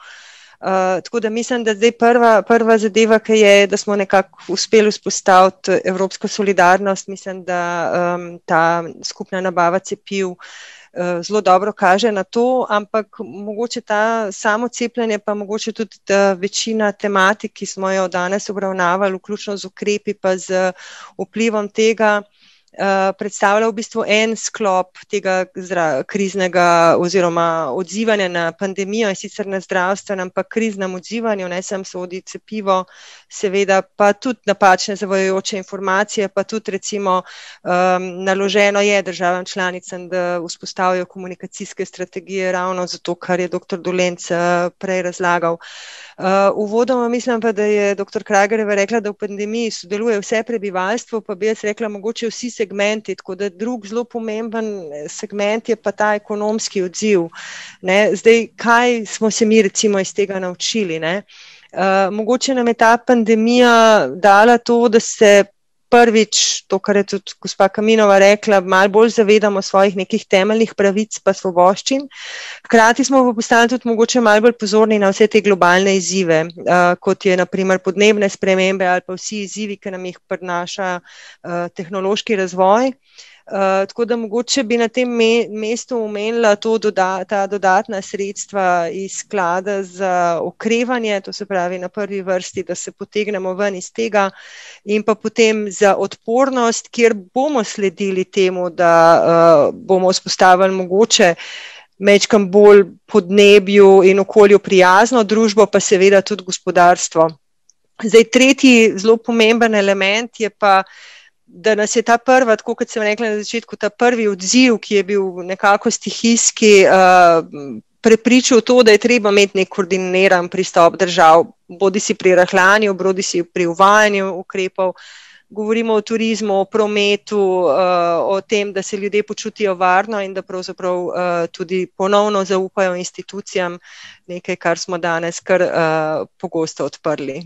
Speaker 2: Uh, tako da mislim, da zdaj prva, prva zadeva, ki je, da smo nekako uspeli vzpostaviti evropsko solidarnost, mislim, da um, ta skupna nabava cepiv uh, zelo dobro kaže na to, ampak mogoče ta samo cepljenje, pa mogoče tudi ta večina tematik, ki smo jo danes obravnavali, vključno z ukrepi pa z vplivom tega, Uh, predstavlja v bistvu en sklop tega zra, kriznega oziroma odzivanja na pandemijo in sicer na zdravstvenem, pa kriznem odzivanju, ne samo sodi cepivo, seveda pa tudi napačne zavajajoče informacije, pa tudi recimo um, naloženo je državam članicam, da vzpostavijo komunikacijske strategije ravno zato, kar je doktor Dolenc uh, prej razlagal. Uh, uvodoma mislim pa, da je doktor Kragerjeva rekla, da v pandemiji sodeluje vse prebivalstvo, pa bi jaz rekla mogoče vsi segmenti, tako da drug zelo pomemben segment je pa ta ekonomski odziv. Ne? Zdaj, kaj smo se mi recimo iz tega naučili? Ne? Uh, mogoče nam je ta pandemija dala to, da se prvič, to, kar je tudi gospa Kaminova rekla, malo bolj zavedamo svojih nekih temeljnih pravic pa svoboščin. Hkrati smo pa postali tudi mogoče malo bolj pozorni na vse te globalne izzive, uh, kot je na primer podnebne spremembe ali pa vsi izzivi, ki nam jih prinaša uh, tehnološki razvoj. Uh, tako da mogoče bi na tem me mestu omenila to doda ta dodatna sredstva iz sklada za okrevanje, to se pravi na prvi vrsti, da se potegnemo ven iz tega, in pa potem za odpornost, kjer bomo sledili temu, da uh, bomo vzpostavili mogoče mečkam bolj podnebju in okolju prijazno družbo, pa seveda tudi gospodarstvo. Zdaj, tretji zelo pomemben element je pa, da nas je ta prva, tako kot sem rekla na začetku, ta prvi odziv, ki je bil nekako stihijski, uh, prepričal to, da je treba imeti nek koordiniran pristop držav, bodi si pri rahljanju, bodi si pri uvajanju ukrepov. Govorimo o turizmu, o prometu, uh, o tem, da se ljudje počutijo varno in da pravzaprav uh, tudi ponovno zaupajo institucijam, nekaj, kar smo danes kar uh, pogosto odprli.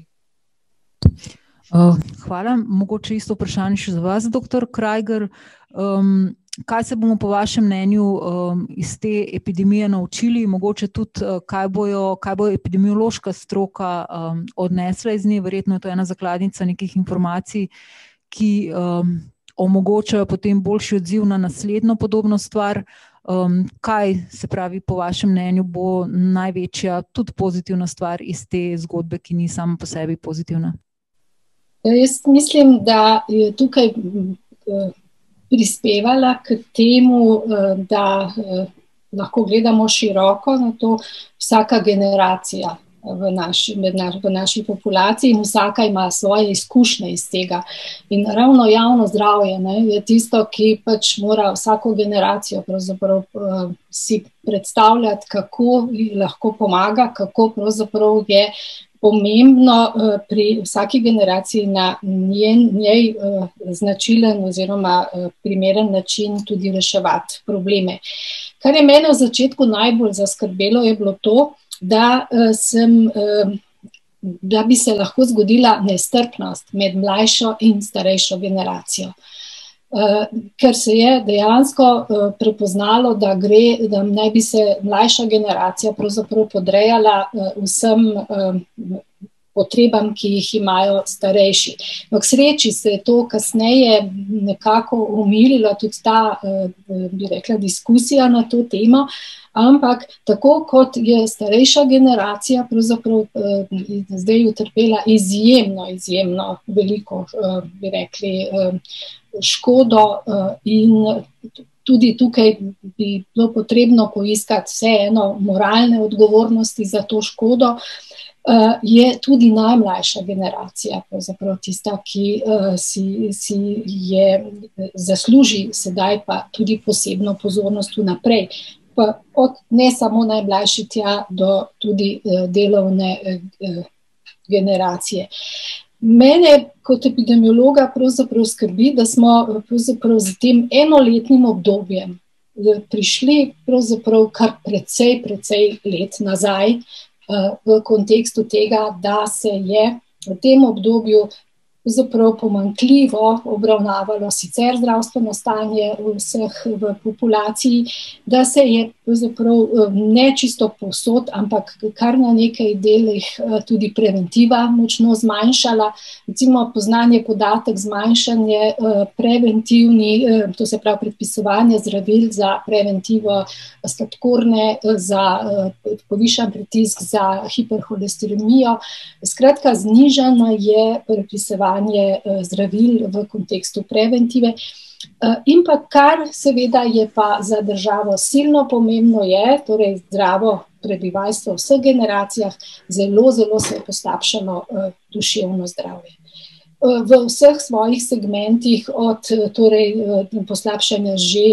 Speaker 1: Uh, hvala. Mogoče isto vprašanje še za vas, doktor Krajger. Um, kaj se bomo po vašem mnenju um, iz te epidemije naučili? Mogoče tudi, uh, kaj, bojo, kaj bo epidemiološka stroka um, odnesla iz nje? Verjetno je to ena zakladnica nekih informacij, ki um, omogočajo potem boljši odziv na naslednjo podobno stvar. Um, kaj se pravi po vašem mnenju bo največja tudi pozitivna stvar iz te zgodbe, ki ni sama po sebi pozitivna?
Speaker 3: Jaz mislim, da je tukaj prispevala k temu, da lahko gledamo široko na to vsaka generacija v naši, v naši populaciji in vsaka ima svoje izkušnje iz tega. In ravno javno zdravje, ne, je tisto, ki pač mora vsako generacijo pravzaprav uh, si predstavljati, kako lahko pomaga, kako pravzaprav je pomembno uh, pri vsaki generaciji na njen, njej uh, značilen oziroma uh, primeren način tudi reševati probleme. Kar je mene v začetku najbolj zaskrbelo, je bilo to, da, uh, sem, uh, da bi se lahko zgodila nestrpnost med mlajšo in starejšo generacijo. Uh, ker se je dejansko uh, prepoznalo, da gre, da naj bi se mlajša generacija pravzaprav podrejala uh, vsem uh, potrebam, ki jih imajo starejši. No, k sreči se je to kasneje nekako umilila tudi ta, uh, bi rekla, diskusija na to temo, ampak tako kot je starejša generacija pravzaprav uh, zdaj utrpela izjemno, izjemno veliko, uh, bi rekli, uh, škodo in tudi tukaj bi bilo potrebno poiskati vseeno moralne odgovornosti za to škodo, je tudi najmlajša generacija, pravzaprav tista, ki si, si je zasluži sedaj pa tudi posebno pozornost vnaprej, pa od ne samo najmlajši tja do tudi delovne generacije. Mene kot epidemiologa pravzaprav skrbi, da smo pravzaprav z tem enoletnim obdobjem prišli pravzaprav kar precej, precej let nazaj, v kontekstu tega, da se je v tem obdobju pravzaprav pomanjkljivo obravnavalo sicer zdravstveno stanje vseh v populaciji, da se je pravzaprav ne čisto povsod, ampak kar na nekaj delih tudi preventiva močno zmanjšala. Recimo poznan je podatek zmanjšanje preventivni, to se pravi predpisovanje zdravil za preventivo sladkorne, za povišan pritisk, za hiperholesteremijo. Skratka, znižano je predpisovanje zdravil v kontekstu preventive. In pa kar seveda je pa za državo silno pomembno je, torej zdravo prebivalstvo v vseh generacijah, zelo, zelo se je poslabšalo duševno zdravje. V vseh svojih segmentih, od torej, poslabšanja že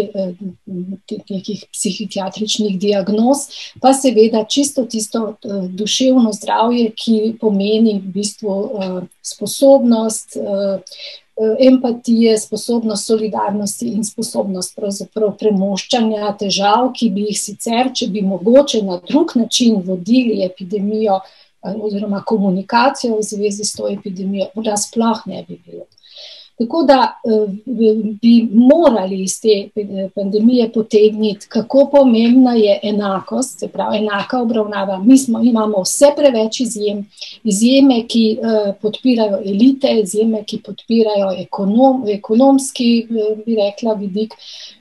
Speaker 3: nekih psihiatričnih diagnoz, pa seveda čisto tisto duševno zdravje, ki pomeni v bistvu sposobnost empatije, sposobnost solidarnosti in sposobnost pravzaprav premoščanja težav, ki bi jih sicer, če bi mogoče na drug način vodili epidemijo oziroma komunikacijo v zvezi s to epidemijo, da sploh ne bi bilo. Tako da bi morali iz te pandemije potegniti, kako pomembna je enakost, se pravi enaka obravnava. Mi smo, imamo vse preveč izjem, izjeme, ki podpirajo elite, izjeme, ki podpirajo ekonom, ekonomski, bi rekla, vidik,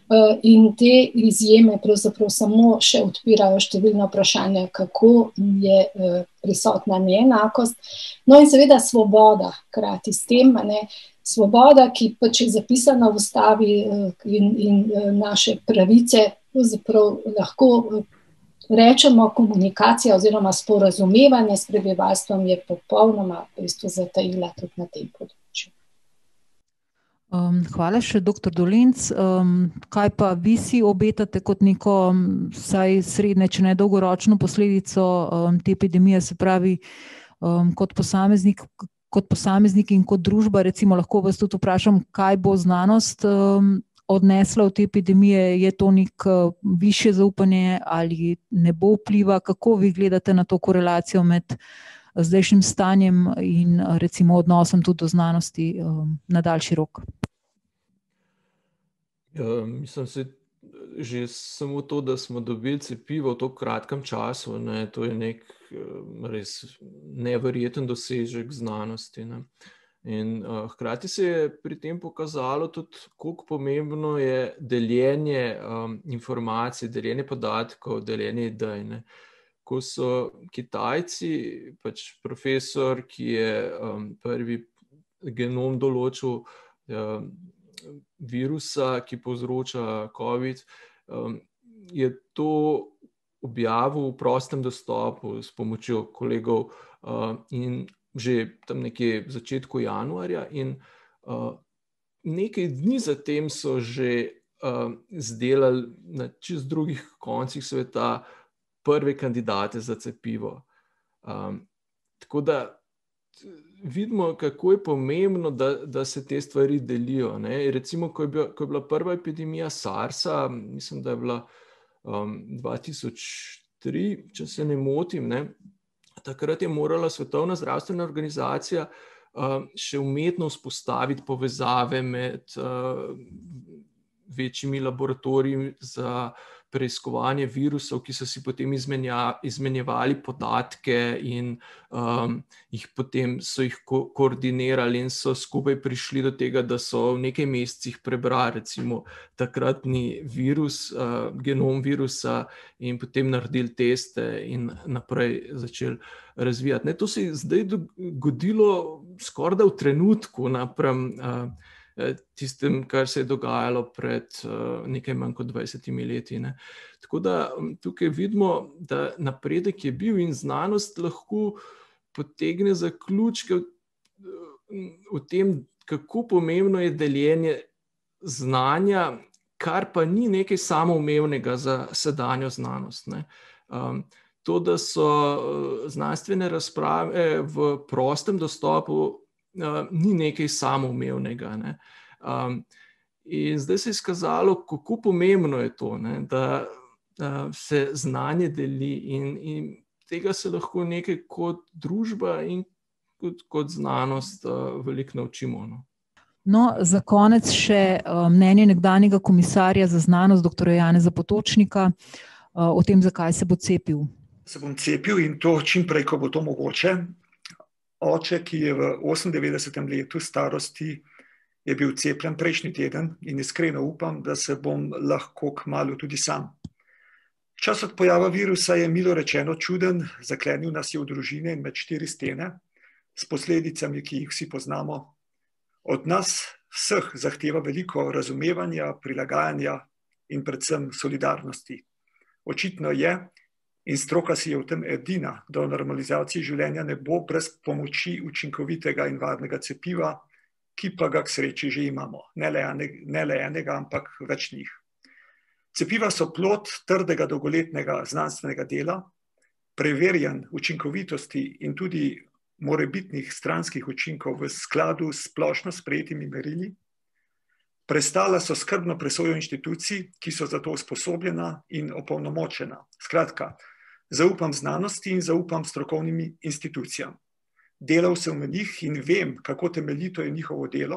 Speaker 3: in te izjeme pravzaprav samo še odpirajo številna vprašanja, kako je prisotna neenakost. No in seveda svoboda, hkrati s tem, ne, svoboda, ki pač je zapisana v ustavi in, in naše pravice, pravzaprav lahko rečemo, komunikacija oziroma sporazumevanje s prebivalstvom je popolnoma v bistvu zatajila tudi na tem področju.
Speaker 1: Um, hvala še, doktor Dolenc. Um, kaj pa vi si obetate kot neko vsaj srednje, če ne dolgoročno posledico um, te epidemije, se pravi um, kot posameznik, kot posameznik in kot družba, recimo lahko vas tudi vprašam, kaj bo znanost um, odnesla v te epidemije, je to nek uh, višje zaupanje ali ne bo vpliva, kako vi gledate na to korelacijo med zdajšnjim stanjem in recimo odnosom tudi do znanosti um, na daljši rok?
Speaker 4: Ja, mislim, se že samo to, da smo dobili cepivo v tako kratkem času, ne, to je nek res neverjeten dosežek znanosti. Ne. In uh, hkrati se je pri tem pokazalo tudi, koliko pomembno je deljenje um, informacij, deljenje podatkov, deljenje idej. Ne. Ko so Kitajci, pač profesor, ki je um, prvi genom določil um, virusa, ki povzroča COVID, um, je to objavil v prostem dostopu s pomočjo kolegov uh, in že tam nekje v začetku januarja in uh, nekaj dni zatem so že uh, zdelali na čist drugih koncih sveta prve kandidate za cepivo. Um, tako da vidimo, kako je pomembno, da, da se te stvari delijo. Ne? Recimo, ko je, bila, ko je bila prva epidemija SARS-a, mislim, da je bila um, dva tisoč tri, če se ne motim, ne? Takrat je morala Svetovna zdravstvena organizacija uh, še umetno vzpostaviti povezave med uh, večjimi laboratoriji za preiskovanje virusov, ki so si potem izmenja, izmenjevali podatke in um, jih potem so jih ko- koordinirali in so skupaj prišli do tega, da so v nekaj mesecih prebrali recimo takratni virus, uh, genom virusa in potem naredili teste in naprej začeli razvijati. Ne, to se je zdaj dogodilo skoraj da v trenutku napram uh, tistem, kar se je dogajalo pred uh, nekaj manj kot dvajsetimi leti. Ne. Tako da tukaj vidimo, da napredek je bil in znanost lahko potegne zaključke v tem, kako pomembno je deljenje znanja, kar pa ni nekaj samoumevnega za sedanjo znanost. Ne. Um, to, da so znanstvene razprave v prostem dostopu, Uh, ni nekaj samoumevnega. Ne. Um, in zdaj se je izkazalo, kako pomembno je to, ne, da uh, se znanje deli in, in tega se lahko nekaj kot družba in kot, kot znanost veliko naučimo. No.
Speaker 1: No, za konec še mnenje nekdanjega komisarja za znanost, doktorja Janeza Potočnika, o tem, zakaj se bo cepil.
Speaker 6: Se bom cepil in to čim prej, ko bo to mogoče. Oče, ki je v osemindevetdesetem letu starosti, je bil cepljen prejšnji teden in iskreno upam, da se bom lahko kmalu tudi sam. Čas od pojava virusa je milo rečeno čuden, zaklenil nas je v družine in med štiri stene, s posledicami, ki jih vsi poznamo. Od nas vseh zahteva veliko razumevanja, prilagajanja in predvsem solidarnosti. Očitno je, in stroka si je v tem edina, da v normalizaciji življenja ne bo brez pomoči učinkovitega in varnega cepiva, ki pa ga k sreči že imamo. Ne le, ne le enega, ampak več njih. Cepiva so plod trdega dolgoletnega znanstvenega dela, preverjen učinkovitosti in tudi morebitnih stranskih učinkov v skladu s splošno sprejetimi merili. Prestala so skrbno presojo inštitucij, ki so za to usposobljena in opolnomočena. Skratka, zaupam znanosti in zaupam strokovnim institucijam. Delal sem v njih in vem, kako temeljito je njihovo delo,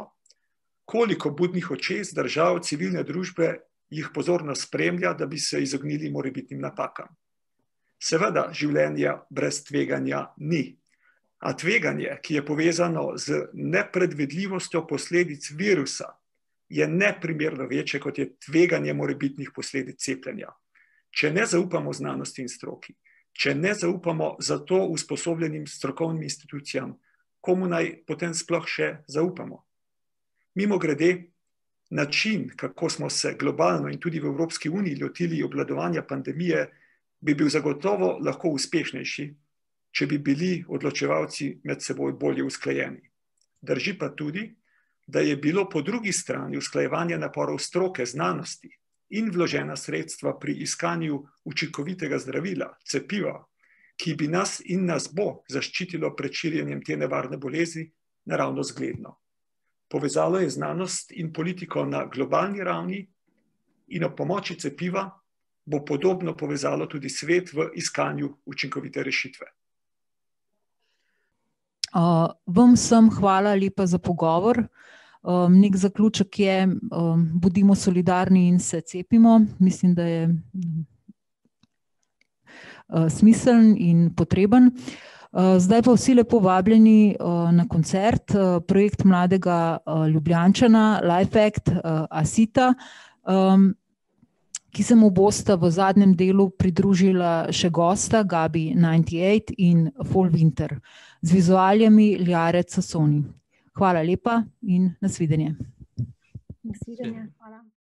Speaker 6: koliko budnih očes držav civilne družbe jih pozorno spremlja, da bi se izognili morebitnim napakam. Seveda, življenja brez tveganja ni. A tveganje, ki je povezano z nepredvidljivostjo posledic virusa, je neprimerno večje, kot je tveganje morebitnih posledic cepljenja. Če ne zaupamo znanosti in stroki, če ne zaupamo za to usposobljenim strokovnim institucijam, komu naj potem sploh še zaupamo? Mimogrede, način, kako smo se globalno in tudi v Evropski uniji lotili obvladovanja pandemije, bi bil zagotovo lahko uspešnejši, če bi bili odločevalci med seboj bolje usklajeni. Drži pa tudi, da je bilo po drugi strani usklajevanje naporov stroke, znanosti in vložena sredstva pri iskanju učinkovitega zdravila, cepiva, ki bi nas in nas bo zaščitilo pred širjenjem te nevarne bolezni, naravno zgledno. Povezalo je znanost in politiko na globalni ravni in ob pomoči cepiva bo podobno povezalo tudi svet v iskanju učinkovite rešitve.
Speaker 1: Uh, vam vsem hvala lepa za pogovor. Um, nek zaključek je, um, bodimo solidarni in se cepimo. Mislim, da je uh, smiseln in potreben. Uh, zdaj pa vsi lepo vabljeni uh, na koncert, uh, projekt mladega uh, Ljubljančana, Life Act, uh, Asita, um, ki se mu bosta v zadnjem delu pridružila še gosta, Gabi devetdeset osem in Fall Winter, z vizualijami Ljare Casoni. Hvala lepa in nasvidenje.
Speaker 5: Nasvidenje, hvala.